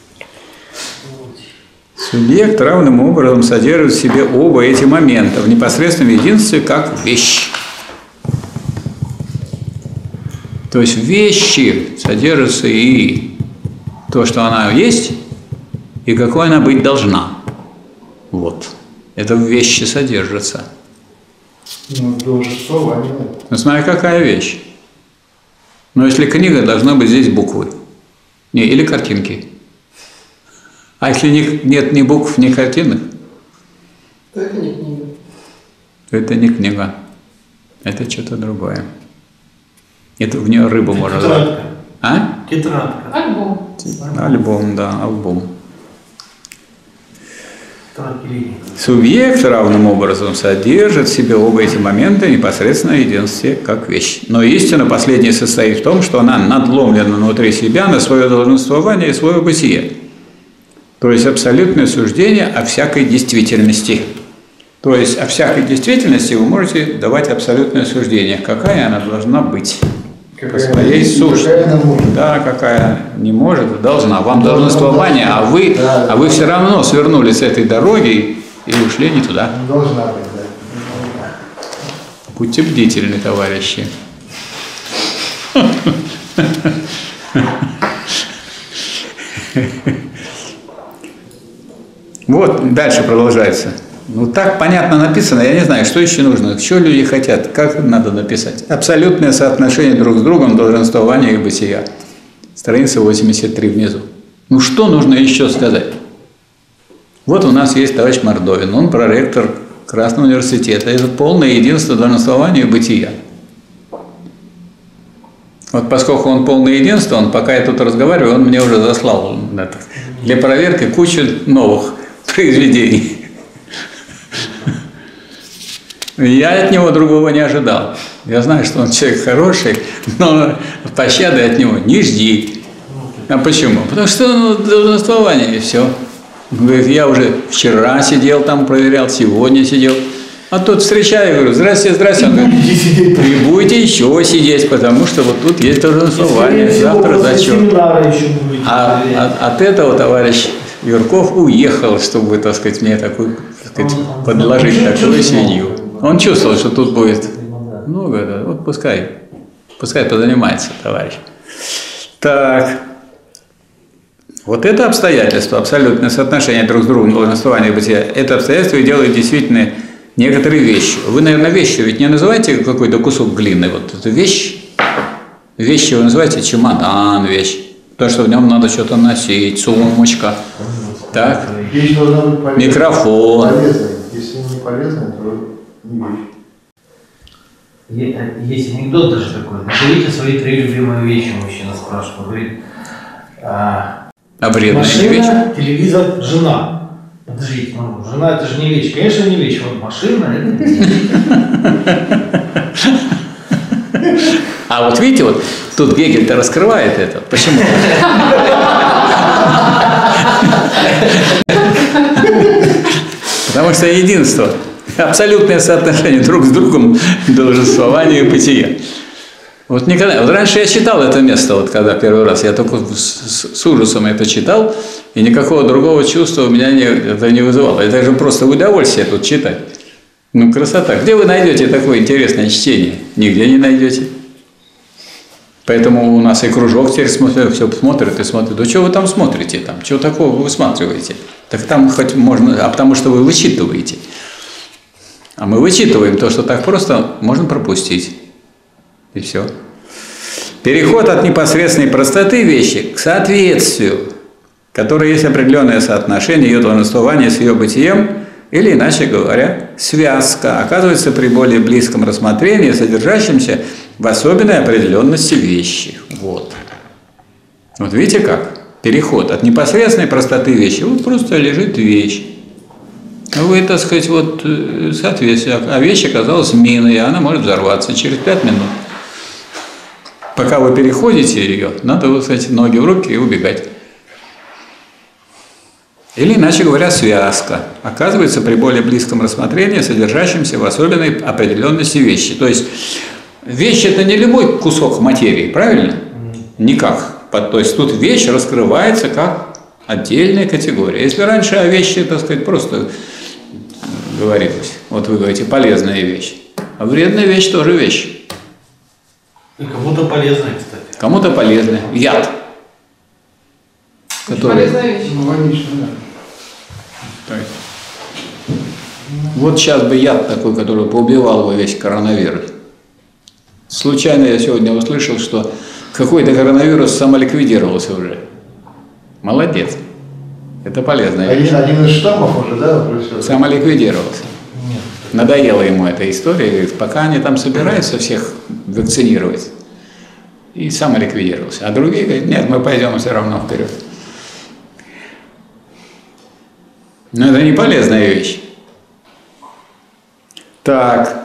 Субъект равным образом содержит в себе оба эти момента в непосредственном единстве как вещь. То есть в вещи содержится и то, что она есть, и какой она быть должна. Вот. Это в вещи содержится. Ну, должествование. Ну, смотри, какая вещь. Но если книга, должна быть здесь буквы. Не, или картинки. А если не, нет ни букв, ни картинок, то это не книга. это не книга. Это что-то другое. Это в нее рыбу можно Тетрадка. звать. А? Тетрадка. Альбом. Альбом, да, альбом. Тетрадки линии. Субъект равным образом содержит в себе оба эти момента непосредственно в единстве как вещь. Но истина последняя состоит в том, что она надломлена внутри себя на свое долженствование и свое бытие. То есть абсолютное суждение о всякой действительности. То есть о всякой действительности вы можете давать абсолютное суждение, какая она должна быть. Какая По своей сущности. Да, какая не может, должна. Вам долженствование, а вы, а вы все равно свернули с этой дороги и ушли не туда. Должна быть, да. Будьте бдительны, товарищи. Вот, дальше продолжается. Ну, так понятно написано, я не знаю, что еще нужно, что люди хотят, как надо написать. Абсолютное соотношение друг с другом, долженствования и бытия. Страница восемьдесят три внизу. Ну, что нужно еще сказать? Вот у нас есть товарищ Мордовин, он проректор Красного университета. Это полное единство долженствования и бытия. Вот поскольку он полное единство, он, пока я тут разговариваю, он мне уже заслал это, для проверки кучу новых произведений. Я от него другого не ожидал. Я знаю, что он человек хороший, но пощады от него не жди. А почему? Потому что ну, долженствование и все. Говорит, я уже вчера сидел там, проверял, сегодня сидел. А тут встречаю, говорю, здрасте, здрасте. Он говорит, и будете еще сидеть, потому что вот тут есть долженствование, завтра зачет. А от, от этого товарищ Юрков уехал, чтобы, так сказать, мне такой, так сказать, подложить такую свинью. Он чувствовал, что тут будет много, да, вот пускай, пускай позанимается, товарищ. Так, вот это обстоятельство, абсолютное соотношение друг с другом, долженствования и бытия, это обстоятельство и делает действительно некоторые вещи. Вы, наверное, вещью ведь не называете какой-то кусок глины, вот это вещь, вещи вы называете чемодан, вещь, потому что в нем надо что-то носить, сумочка, так, микрофон. Полезный. Если не полезный, то не вещь. Есть анекдот даже такой. Назовите свои три любимые вещи, мужчина спрашивал. Говорит, а, А вредная машина, вещь? телевизор, жена. Подождите, ну, жена это же не вещь. Конечно, не вещь. Вот машина это вещь. А вот видите, вот тут Гегель-то раскрывает это. Почему? Потому что единство, абсолютное соотношение друг с другом, долженствования и бытия. Вот никогда. Вот раньше я читал это место, вот когда первый раз, я только с, с ужасом это читал, и никакого другого чувства у меня не, это не вызывало. Это же просто удовольствие тут читать. Ну, красота. Где вы найдете такое интересное чтение? Нигде не найдете. Поэтому у нас и кружок теперь смотрит, все смотрит и смотрит. Да что вы там смотрите? Там? Чего такого вы высматриваете? Так там хоть можно, а потому что вы вычитываете. А мы вычитываем то, что так просто можно пропустить. И все. Переход от непосредственной простоты вещи к соответствию, которое есть определенное соотношение ее долженствования с ее бытием, или, иначе говоря, связка, оказывается при более близком рассмотрении, содержащемся в особенной определенности вещи. Вот. Вот видите как? Переход от непосредственной простоты вещи. Вот просто лежит вещь. Вы, так сказать, вот соответствие. А вещь оказалась миной, и она может взорваться через пять минут. Пока вы переходите ее, надо, так сказать, ноги в руки и убегать. Или, иначе говоря, связка. Оказывается при более близком рассмотрении, содержащемся в особенной определенности вещи. То есть вещь – это не любой кусок материи, правильно? никак. То есть тут вещь раскрывается как отдельная категория. Если раньше о вещи, так сказать, просто говорилось, вот вы говорите, полезная вещь, а вредная вещь тоже вещь. И кому-то полезная, кстати. Кому-то полезная. Яд. Который... Полезная вещь. Ну, логично, да. То есть, вот сейчас бы яд такой, который поубивал бы весь коронавирус. Случайно я сегодня услышал, что какой-то коронавирус самоликвидировался уже. Молодец. Это полезная вещь. Один, один из штаммов уже, да, профессор? Самоликвидировался. Нет. Надоела ему эта история. Говорит, пока они там собираются всех вакцинировать. И самоликвидировался. А другие говорят, нет, мы пойдем все равно вперед. Но это не полезная вещь. Так.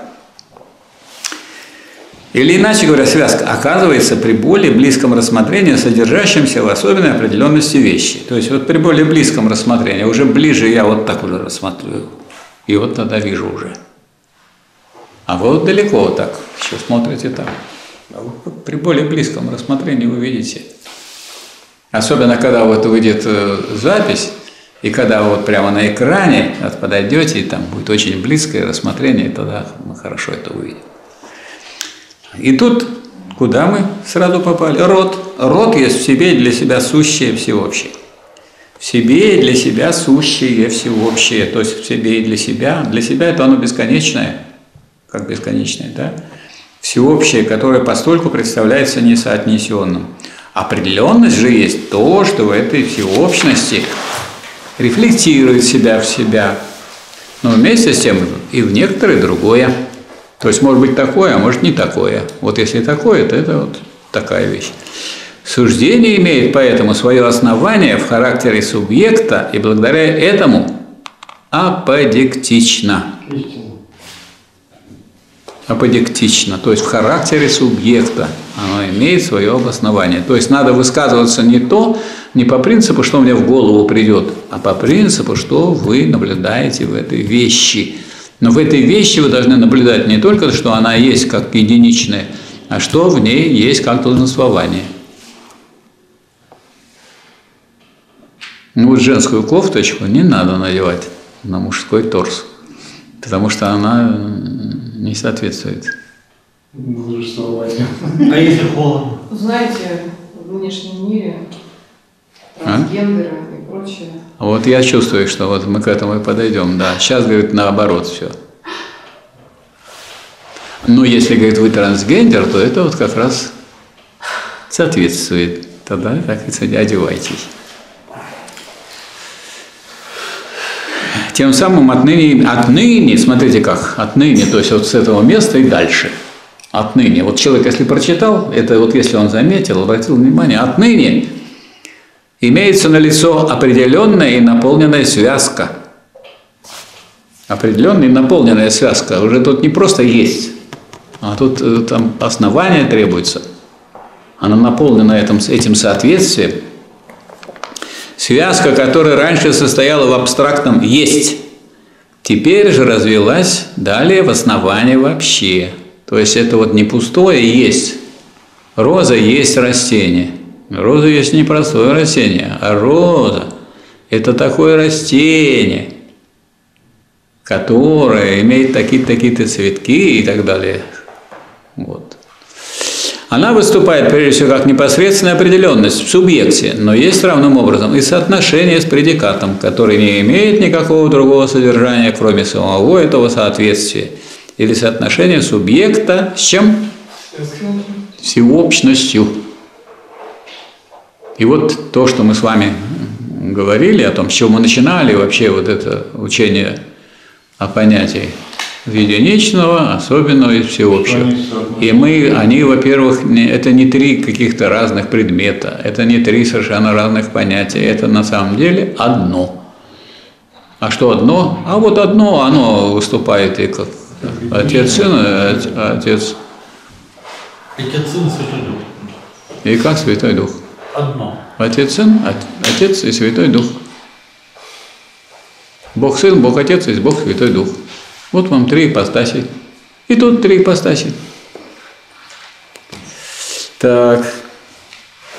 Или иначе говоря, связка оказывается при более близком рассмотрении, содержащемся в особенной определенности вещи. То есть вот при более близком рассмотрении, уже ближе я вот так уже рассматриваю. И вот тогда вижу уже. А вы вот далеко вот так еще смотрите там. А вот при более близком рассмотрении вы видите. Особенно когда вот выйдет запись, и когда вот прямо на экране вот подойдете, и там будет очень близкое рассмотрение, тогда мы хорошо это увидим. И тут куда мы сразу попали? Род. Род есть в себе и для себя сущее всеобщее. В себе и для себя сущее всеобщее. То есть в себе и для себя. Для себя это оно бесконечное. Как бесконечное, да? Всеобщее, которое постольку представляется несоотнесенным. Определенность же есть то, что в этой всеобщности рефлектирует себя в себя. Но вместе с тем и в некоторые другое. То есть может быть такое, а может не такое. Вот если такое, то это вот такая вещь. Суждение имеет поэтому свое основание в характере субъекта и благодаря этому аподектично. Аподектично, то есть в характере субъекта оно имеет свое обоснование. То есть надо высказываться не то, не по принципу, что мне в голову придет, а по принципу, что вы наблюдаете в этой вещи. Но в этой вещи вы должны наблюдать не только, что она есть как единичная, а что в ней есть как долженствование. Ну вот женскую кофточку не надо надевать на мужской торс, потому что она не соответствует. Долженствование. А если холодно? Знаете, в нынешнем мире трансгендеры а? и прочее. Вот я чувствую, что вот мы к этому и подойдем. Да, сейчас, говорит, наоборот все. Но если, говорит, вы трансгендер, то это вот как раз соответствует. Тогда, так сказать, одевайтесь. Тем самым отныне, отныне, смотрите как, отныне, то есть вот с этого места и дальше. Отныне. Вот человек, если прочитал, это вот если он заметил, обратил внимание, отныне имеется налицо определенная и наполненная связка. Определенная и наполненная связка. Уже тут не просто есть, а тут там основание требуется. Она наполнена этим, этим соответствием. Связка, которая раньше состояла в абстрактном «есть», теперь же развилась далее в основании вообще. То есть это вот не пустое «есть». Роза есть растение. Роза есть не простое растение, а роза – это такое растение, которое имеет такие-то такие-то цветки и так далее. Вот. Она выступает, прежде всего, как непосредственная определенность в субъекте, но есть равным образом и соотношение с предикатом, который не имеет никакого другого содержания, кроме самого этого соответствия, или соотношение субъекта с чем? Всеобщностью. И вот то, что мы с вами говорили, о том, с чего мы начинали вообще вот это учение о понятии единичного, особенного и всеобщего. И мы, они, во-первых, это не три каких-то разных предмета, это не три совершенно разных понятия, это на самом деле одно. А что одно? А вот одно, оно выступает и как Отец, Сын, Отец. Отец, Сын, Святой Дух. И как Святой Дух. Одно. Отец, Сын, Отец и Святой Дух. Бог Сын, Бог Отец и Бог Святой Дух. Вот вам три ипостаси. И тут три ипостаси. Так.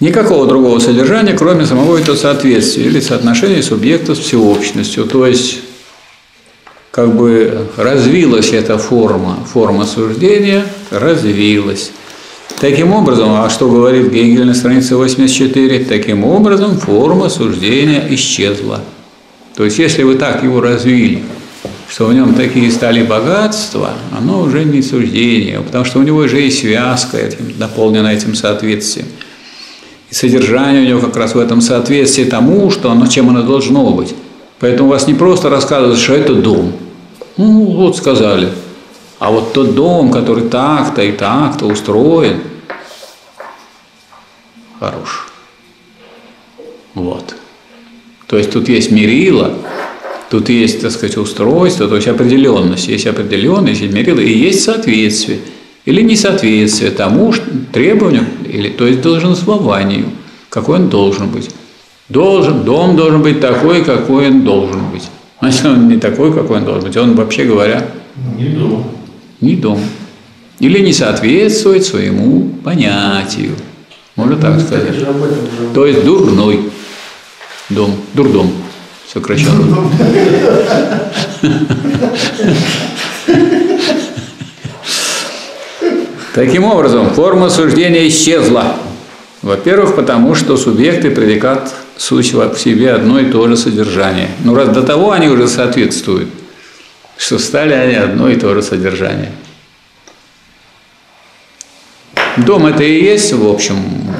Никакого другого содержания, кроме самого этого соответствия или соотношения субъекта с всеобщностью. То есть, как бы развилась эта форма, форма суждения развилась. Таким образом, а что говорит Гегель на странице восемьдесят четыре? Таким образом, форма суждения исчезла. То есть, если вы так его развили, что в нем такие стали богатства, оно уже не суждение, потому что у него уже есть связка, этим, наполнена этим соответствием. И содержание у него как раз в этом соответствии тому, что оно, чем оно должно быть. Поэтому у вас не просто рассказывают, что это дом. Ну, вот сказали. А вот тот дом, который так-то и так-то устроен, хорош. Вот. То есть тут есть мерило, тут есть, так сказать, устройство, то есть определенность. Есть определенность, есть мерило, и есть соответствие. Или несоответствие тому требованию, или, то есть долженствованию, какой он должен быть. Должен, дом должен быть такой, какой он должен быть. Значит, он не такой, какой он должен быть. Он, вообще говоря, Не дом. не дом. Или не соответствует своему понятию. Можно так сказать. То есть дурной дом. Дурдом. Сокращенно. Таким образом, форма суждения исчезла. Во-первых, потому что субъект и предикат суть в себе одно и то же содержание. Но раз до того они уже соответствуют, что стали они одно и то же содержание. Дом – это и есть, в общем,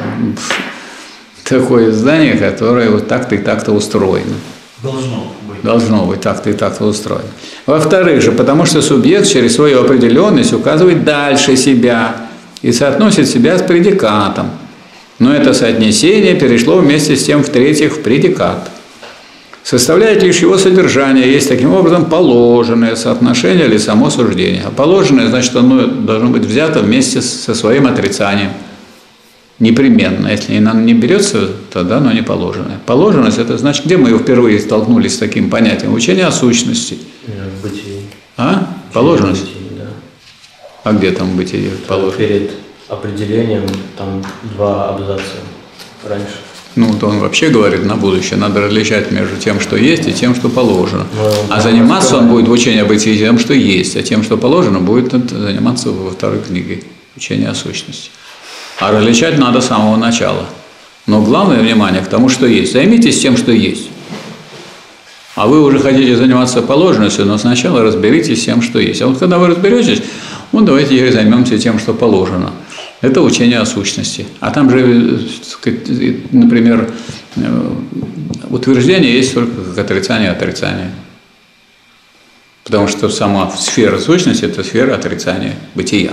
такое здание, которое вот так-то и так-то устроено. Должно быть. Должно быть так-то и так-то устроено. Во-вторых же, потому что субъект через свою определенность указывает дальше себя и соотносит себя с предикатом. Но это соотнесение перешло вместе с тем, в-третьих, в предикат. Составляет лишь его содержание, есть таким образом положенное соотношение или само суждение. А положенное, значит, оно должно быть взято вместе со своим отрицанием. Непременно. Если оно не берется, тогда оно не положенное. Положенность – это значит, где мы впервые столкнулись с таким понятием? Учение о сущности. В бытии. А? Положенность? В бытии, да. А где там бытие положено? Перед определением там два абзаца раньше. Ну, то он вообще говорит на будущее, надо различать между тем, что есть, и тем, что положено. Но а заниматься он будет в учении о бытии тем, что есть, а тем, что положено, будет заниматься во второй книге «Учение о сущности». А различать надо с самого начала. Но главное внимание к тому, что есть. Займитесь тем, что есть. А вы уже хотите заниматься положенностью, но сначала разберитесь с тем, что есть. А вот когда вы разберетесь, вот давайте займемся тем, что положено. Это учение о сущности. А там же, например, утверждение есть только как отрицание отрицания. Потому что сама сфера сущности – это сфера отрицания бытия.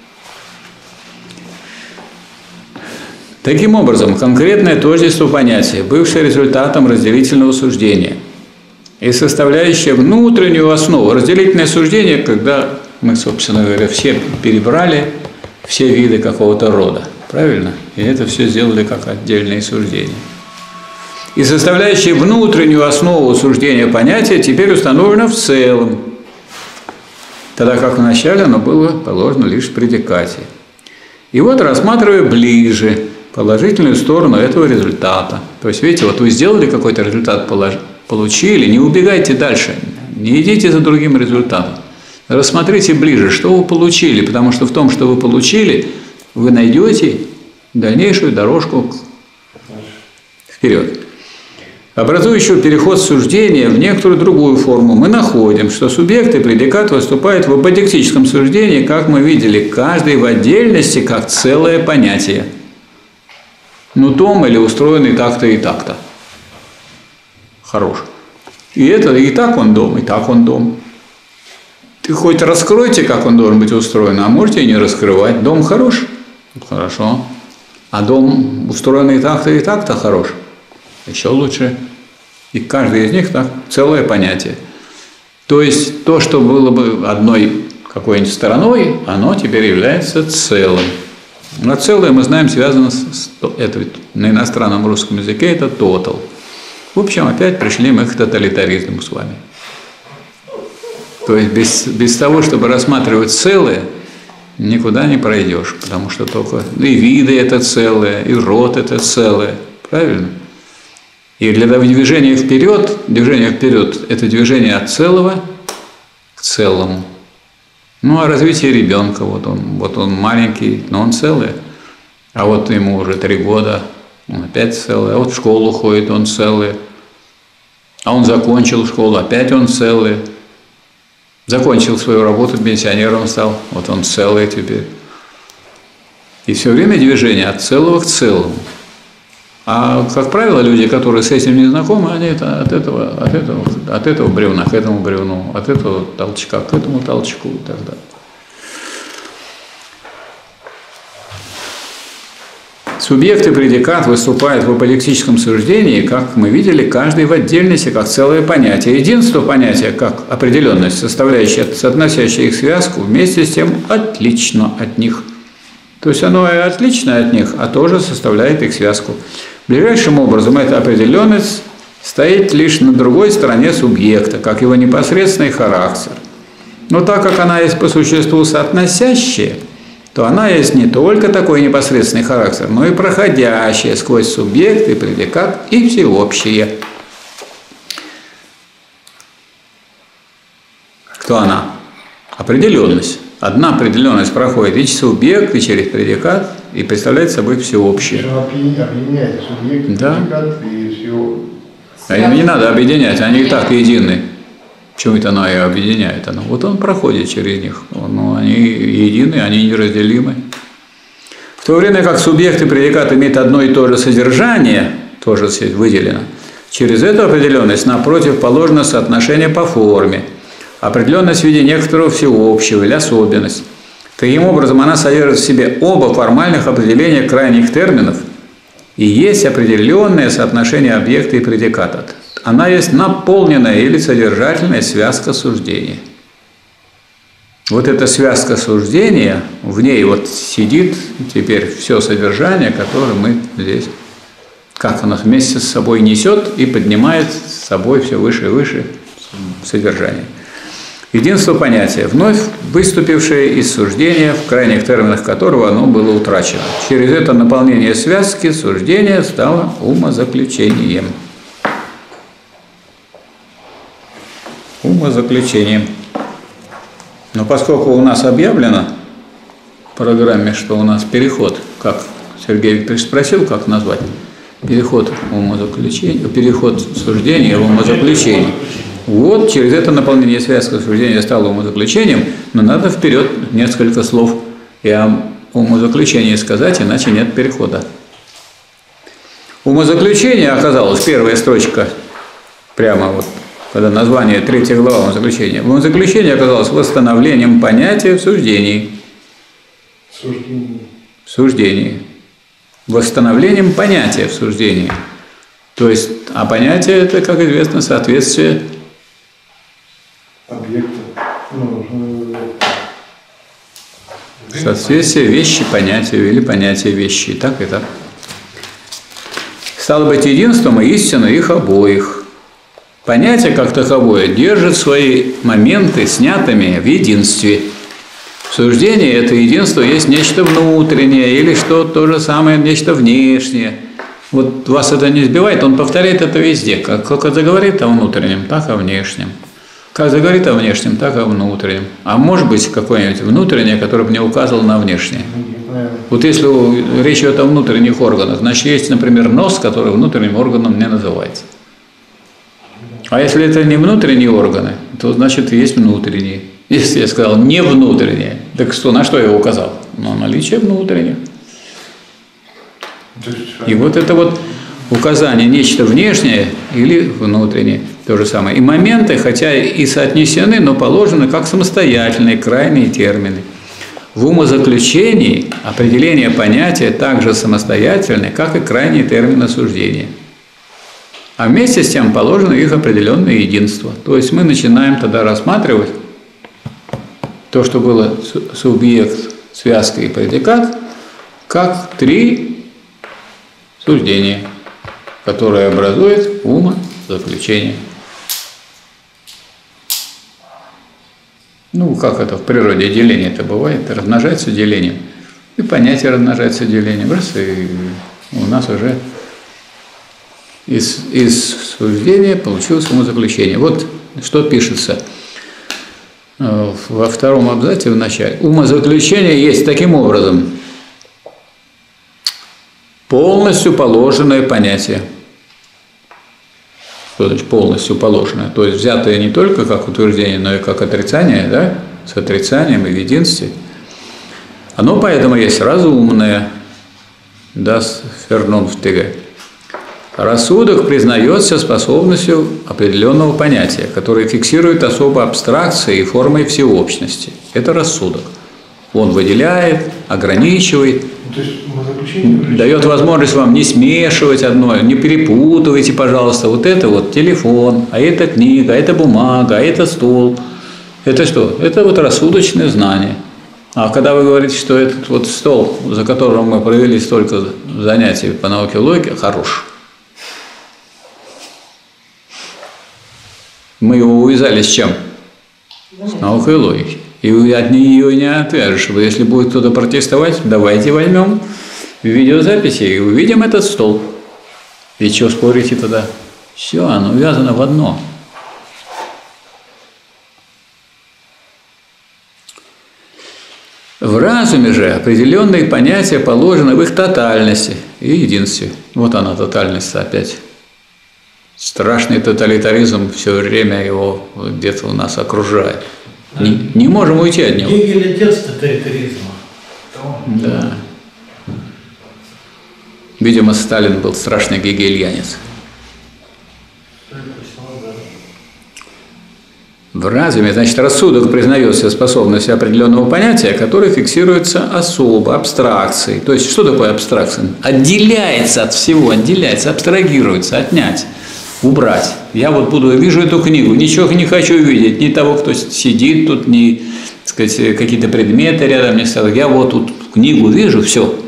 Таким образом, конкретное тождество понятия, бывшее результатом разделительного суждения и составляющее внутреннюю основу. Разделительное суждение, когда мы, собственно говоря, все перебрали все виды какого-то рода, правильно? И это все сделали как отдельные суждения. И составляющее внутреннюю основу суждения понятия теперь установлено в целом, тогда как вначале оно было положено лишь в предикате. И вот, рассматривая ближе положительную сторону этого результата. То есть, видите, вот вы сделали какой-то результат, получили, не убегайте дальше, не идите за другим результатом. Рассмотрите ближе, что вы получили, потому что в том, что вы получили, вы найдете дальнейшую дорожку вперед. Образующую переход суждения в некоторую другую форму мы находим, что субъект и предикат выступают в аподектическом суждении, как мы видели, каждый в отдельности, как целое понятие. Ну, том или устроенный так-то и так-то. Хорош. И это и так он дом, и так он дом. Ты хоть раскройте, как он должен быть устроен, а можете и не раскрывать. Дом хорош? Хорошо. А дом, устроенный так-то и так-то, хорош? Еще лучше. И каждый из них так целое понятие. То есть то, что было бы одной какой-нибудь стороной, оно теперь является целым. Но целое, мы знаем, связано с, с это, на иностранном русском языке это total. В общем, опять пришли мы к тоталитаризму с вами. То есть без, без того, чтобы рассматривать целое, никуда не пройдешь, потому что только и виды это целое, и род это целое, правильно? И для движения вперед, движение вперед – это движение от целого к целому. Ну, а развитие ребенка, вот он, вот он маленький, но он целый, а вот ему уже три года, он опять целый, а вот в школу ходит, он целый, а он закончил школу, опять он целый, закончил свою работу, пенсионером стал, вот он целый теперь. И все время движение от целого к целому. А, как правило, люди, которые с этим не знакомы, они это от этого, от этого, от этого бревна к этому бревну, от этого толчка к этому толчку и так далее. Субъект и предикат выступают в аподектическом суждении, как мы видели, каждый в отдельности, как целое понятие. Единство понятия, как определенность, составляющая, соотносящая их связку, вместе с тем отлично от них. То есть оно и отлично от них, а тоже составляет их связку. Ближайшим образом эта определенность стоит лишь на другой стороне субъекта, как его непосредственный характер. Но так как она есть по существу соотносящая, то она есть не только такой непосредственный характер, но и проходящая сквозь субъект и предикат и всеобщее. Кто она? Определенность. Одна определенность проходит и через субъект, и через предикат, и представляет собой всеобщее. Объединяет субъект, да. Предикат и все. А им не надо объединять, они и так едины. Почему это оно и объединяет? Оно? Вот он проходит через них. Но они едины, они неразделимы. В то время как субъект и предикат имеют одно и то же содержание, тоже выделено, через эту определенность напротив положено соотношение по форме. Определенность в виде некоторого всеобщего или особенность. Таким образом, она содержит в себе оба формальных определения крайних терминов и есть определенное соотношение объекта и предиката. Она есть наполненная или содержательная связка суждения. Вот эта связка суждения, в ней вот сидит теперь все содержание, которое мы здесь, как оно вместе с собой несет и поднимает с собой все выше и выше содержание. Единство понятия, вновь выступившее из суждения, в крайних терминах которого оно было утрачено. Через это наполнение связки суждение стало умозаключением. Умозаключением. Но поскольку у нас объявлено в программе, что у нас переход, как Сергей Викторович спросил, как назвать, переход умозаключения, переход суждения в умозаключение. Вот через это наполнение связки суждения стало умозаключением, но надо вперед несколько слов и о умозаключении сказать, иначе нет перехода. Умозаключение оказалось, первая строчка, прямо вот, когда название третья глава умозаключения. Умозаключение оказалось восстановлением понятия в суждении. Суждение. В суждении. Восстановлением понятия в суждении. То есть, а понятие это, как известно, соответствие объекта. Ну, соответствие вещи понятию или понятия вещи. И так, и так. Стало быть, единством и истина их обоих. Понятие, как таковое, держит свои моменты снятыми в единстве. В суждении это единство есть нечто внутреннее или что то же самое, нечто внешнее. Вот вас это не сбивает, он повторяет это везде. Как, как заговорит о внутреннем, так о внешнем. Как заговорит о внешнем, так о внутреннем. А может быть какое-нибудь внутреннее, которое бы не указывало на внешнее. Вот если речь идет о внутренних органах, значит есть, например, нос, который внутренним органом не называется. А если это не внутренние органы, то значит есть внутренние. Если я сказал не внутренние, так что, на что я указал? На наличие внутренних. И вот это вот указание нечто внешнее или внутреннее, то же самое. И моменты, хотя и соотнесены, но положены как самостоятельные крайние термины. В умозаключении определение понятия также самостоятельны, как и крайние термины суждения. А вместе с тем положено их определенное единство. То есть мы начинаем тогда рассматривать то, что было субъект, связка и предикат, как три суждения, которые образуют умозаключение. Ну, как это в природе деление это бывает, размножается делением. И понятие размножается делением. Раз, и у нас уже из, из суждения получилось умозаключение. Вот что пишется во втором абзаце в начале. Умозаключение есть таким образом. Полностью положенное понятие. Что значит полностью положенное? То есть взятое не только как утверждение, но и как отрицание, да? С отрицанием и в единстве. Оно поэтому есть разумное. Das Vernunftige. Рассудок признается способностью определенного понятия, которое фиксирует особо абстракции и формой всеобщности. Это рассудок. Он выделяет, ограничивает, То есть, дает возможность вам не смешивать одно, не перепутывайте, пожалуйста, вот это вот телефон, а это книга, а это бумага, а это стол. Это что? Это вот рассудочное знание. А когда вы говорите, что этот вот стол, за которым мы провели столько занятий по науке логики, хорош. Мы его увязали с чем? С наукой логики. И от нее не отвяжешь. Если будет кто-то протестовать, давайте возьмем видеозаписи и увидим этот стол. И что спорите тогда? Все, оно увязано в одно. В разуме же определенные понятия положены в их тотальности и единстве. Вот она, тотальность опять. Страшный тоталитаризм все время его где-то у нас окружает. Не, не можем уйти от него. Гегель отец тоталитаризма. Да. Видимо, Сталин был страшный гегельянец. В разуме, значит, рассудок признается способностью определенного понятия, которое фиксируется особо, абстракцией. То есть, что такое абстракция? Отделяется от всего, отделяется, абстрагируется, отнять, убрать. Я вот буду, вижу эту книгу, ничего не хочу видеть, ни того, кто сидит тут, ни, так сказать, какие-то предметы рядом, не стало. Я вот тут книгу вижу, все.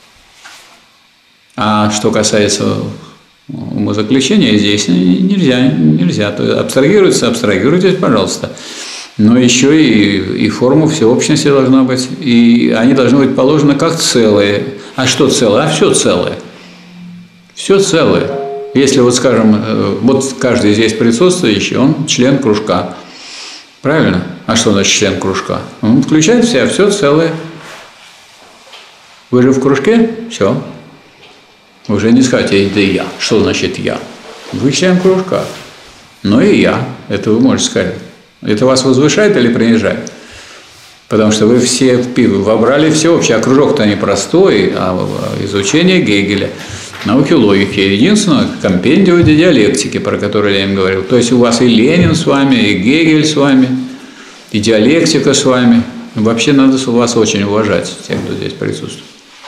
А что касается умозаключения, здесь нельзя, нельзя. То есть абстрагируется, абстрагируйтесь, пожалуйста. Но еще и, и форма всеобщности должна быть, и они должны быть положены как целые. А что целое? А все целое. Все целое. Если вот, скажем, вот каждый здесь присутствующий, он член кружка. Правильно? А что значит член кружка? Он включает в себя все целое. Вы же в кружке? Все. Вы уже не скажете, это я. Что значит я? Вы член кружка. Но и я. Это вы можете сказать. Это вас возвышает или принижает? Потому что вы все вобрали всеобщее. А кружок-то не простой, а изучение Гегеля. Науки логики. Единственное, компендиум диалектики, про который Ленин говорил. То есть у вас и Ленин с вами, и Гегель с вами, и диалектика с вами. Вообще надо вас очень уважать, тех, кто здесь присутствует.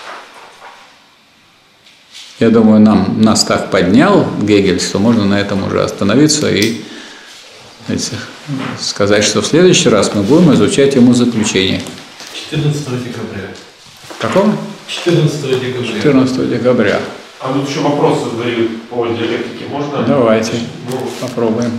Я думаю, нам, нас так поднял Гегель, что можно на этом уже остановиться и знаете, сказать, что в следующий раз мы будем изучать ему заключение. четырнадцатого декабря. Какого? четырнадцатого декабря. четырнадцатого декабря. А тут еще вопросы задают по диалектике, можно? Давайте, ну, попробуем.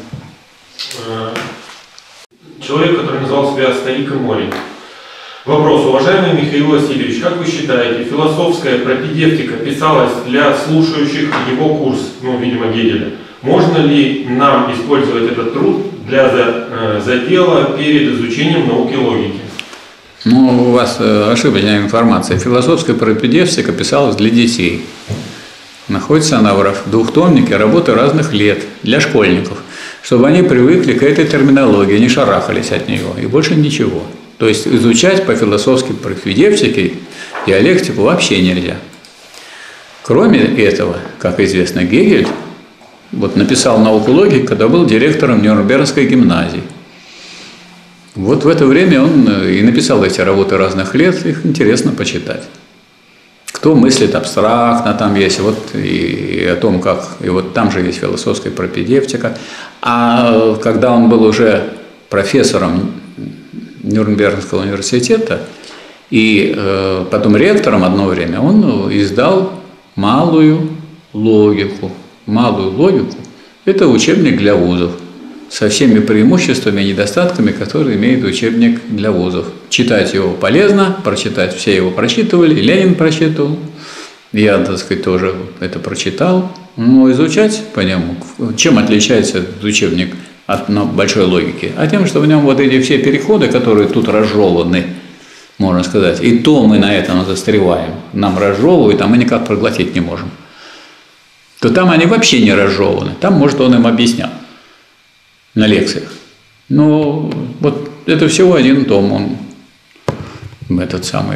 Человек, который назвал себя Старик и Морин. Вопрос. Уважаемый Михаил Васильевич, как вы считаете, философская пропедевтика писалась для слушающих его курс, ну, видимо, Гегеля? Можно ли нам использовать этот труд для задела перед изучением науки логики? Ну, у вас ошибочная информация. Философская пропедевтика писалась для детей. Находится она в двухтомнике «Работы разных лет» для школьников, чтобы они привыкли к этой терминологии, не шарахались от нее, и больше ничего. То есть изучать по философской пропедевтике диалектику вообще нельзя. Кроме этого, как известно, Гегель вот написал науку логики, когда был директором Нюрнбергской гимназии. Вот в это время он и написал эти работы разных лет, их интересно почитать. Кто мыслит абстрактно, там есть, вот и, и о том, как, и вот там же есть философская пропедевтика. А когда он был уже профессором Нюрнбергского университета и э, потом ректором одно время, он издал малую логику. Малую логику – это учебник для вузов со всеми преимуществами и недостатками, которые имеет учебник для вузов. Читать его полезно, прочитать все его прочитывали, Ленин прочитывал, я, так сказать, тоже это прочитал, но изучать по нему, чем отличается этот учебник от большой логики? А тем, что в нем вот эти все переходы, которые тут разжеваны, можно сказать, и то мы на этом застреваем, нам разжевывают, а мы никак проглотить не можем, то там они вообще не разжеваны, там, может, он им объяснял на лекциях. Но вот это всего один том, он этот самый,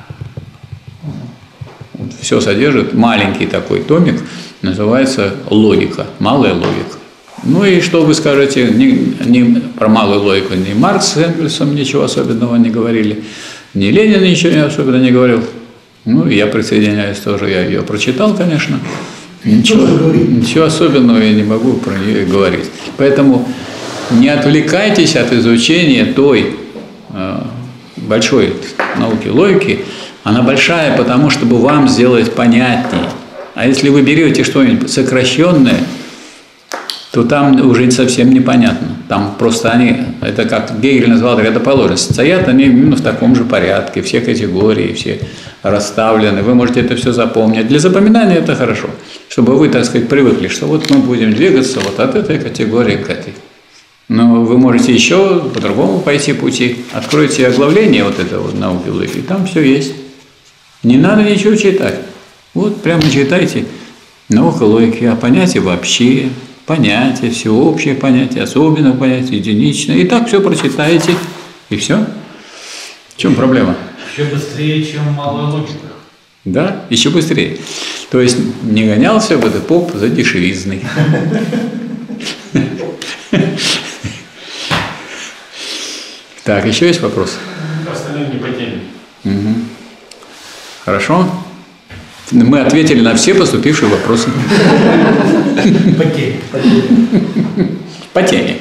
вот, все содержит, маленький такой томик, называется «Логика», «Малая логика». Ну и что вы скажете, ни, ни про малую логику ни Маркс с Энгельсом ничего особенного не говорили, ни Ленин ничего особенно не говорил. Ну и я присоединяюсь тоже, я ее прочитал, конечно. Ничего, ничего особенного я не могу про нее говорить. Поэтому не отвлекайтесь от изучения той э, большой науки логики. Она большая, потому чтобы вам сделать понятнее. А если вы берете что-нибудь сокращенное, то там уже совсем непонятно. Там просто они, это как Гегель назвал рядоположность, стоят они именно в таком же порядке, все категории, все расставлены, вы можете это все запомнить. Для запоминания это хорошо, чтобы вы, так сказать, привыкли, что вот мы будем двигаться вот от этой категории к этой. Но вы можете еще по-другому пойти пути. Откройте оглавление вот этого вот науки логики, там все есть. Не надо ничего читать. Вот прямо читайте наука логики, а понятия вообще, понятия, всеобщее понятие, особенное понятие, единичное. И так все прочитаете, и все. В чем проблема? Еще быстрее, чем малая логика. Да, еще быстрее. То есть не гонялся бы ты поп за дешевизной. Так, еще есть вопрос? Остальные не по теме. Угу. Хорошо. Мы ответили на все поступившие вопросы. По теме. По теме.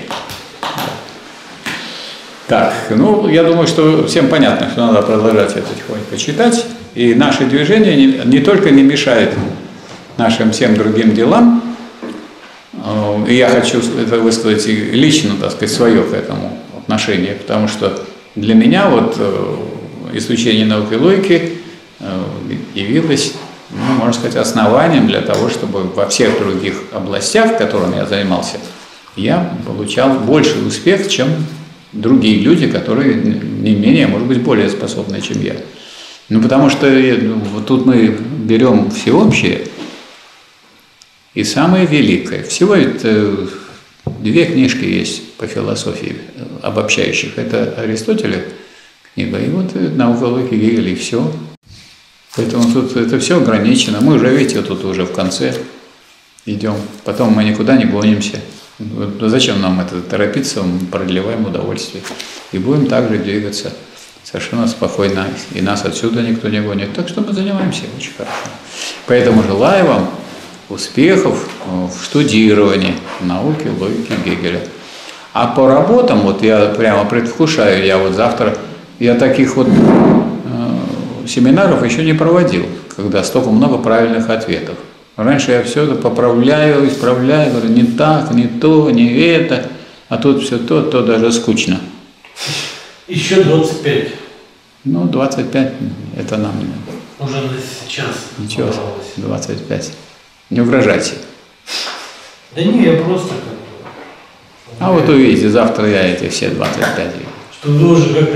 Так, ну, я думаю, что всем понятно, что надо продолжать это тихонько читать. И наше движение не, не только не мешает нашим всем другим делам, и я хочу это высказать и лично, так сказать, свое к этому отношение, потому что для меня вот изучение науки логики явилось, ну, можно сказать, основанием для того, чтобы во всех других областях, которыми я занимался, я получал больший успех, чем другие люди, которые не менее, может быть, более способны, чем я. Ну, потому что ну, вот тут мы берем всеобщее и самое великое. Всего это две книжки есть по философии обобщающих. Это Аристотеля книга, и вот наука логики Гегеля, и все. Поэтому тут это все ограничено. Мы уже, видите, тут уже в конце идем. Потом мы никуда не гонимся. Зачем нам это торопиться, мы продлеваем удовольствие. И будем также двигаться совершенно спокойно. И нас отсюда никто не гонит. Так что мы занимаемся очень хорошо. Поэтому желаю вам успехов в штудировании науки логики Гегеля. А по работам, вот я прямо предвкушаю, я вот завтра, я таких вот э, семинаров еще не проводил, когда столько много правильных ответов. Раньше я все это поправляю, исправляю, говорю, не так, не то, не это, а тут все то, то даже скучно. Еще двадцать пять. Ну, двадцать пять, это нам не надо. Уже сейчас. Ничего, двадцать пять. Не угрожайте. Да не, я просто... А вот увидите, завтра я эти все двадцать пять. Что вы уже как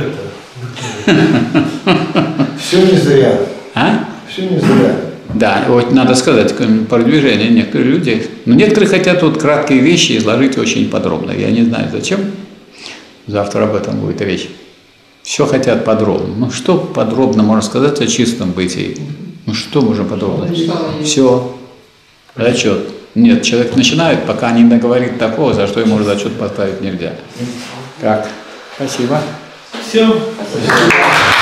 это... Все не зря. А? Все не зря. Да, вот надо сказать, продвижение некоторых людей. Но некоторые хотят вот краткие вещи изложить очень подробно. Я не знаю, зачем. Завтра об этом будет речь. Все хотят подробно. Ну, что подробно можно сказать о чистом бытии? Ну, что можно подробно? Все. Зачет. Нет, человек начинает, пока не договорит такого, за что ему зачет поставить нельзя. Так, спасибо. Все. Спасибо.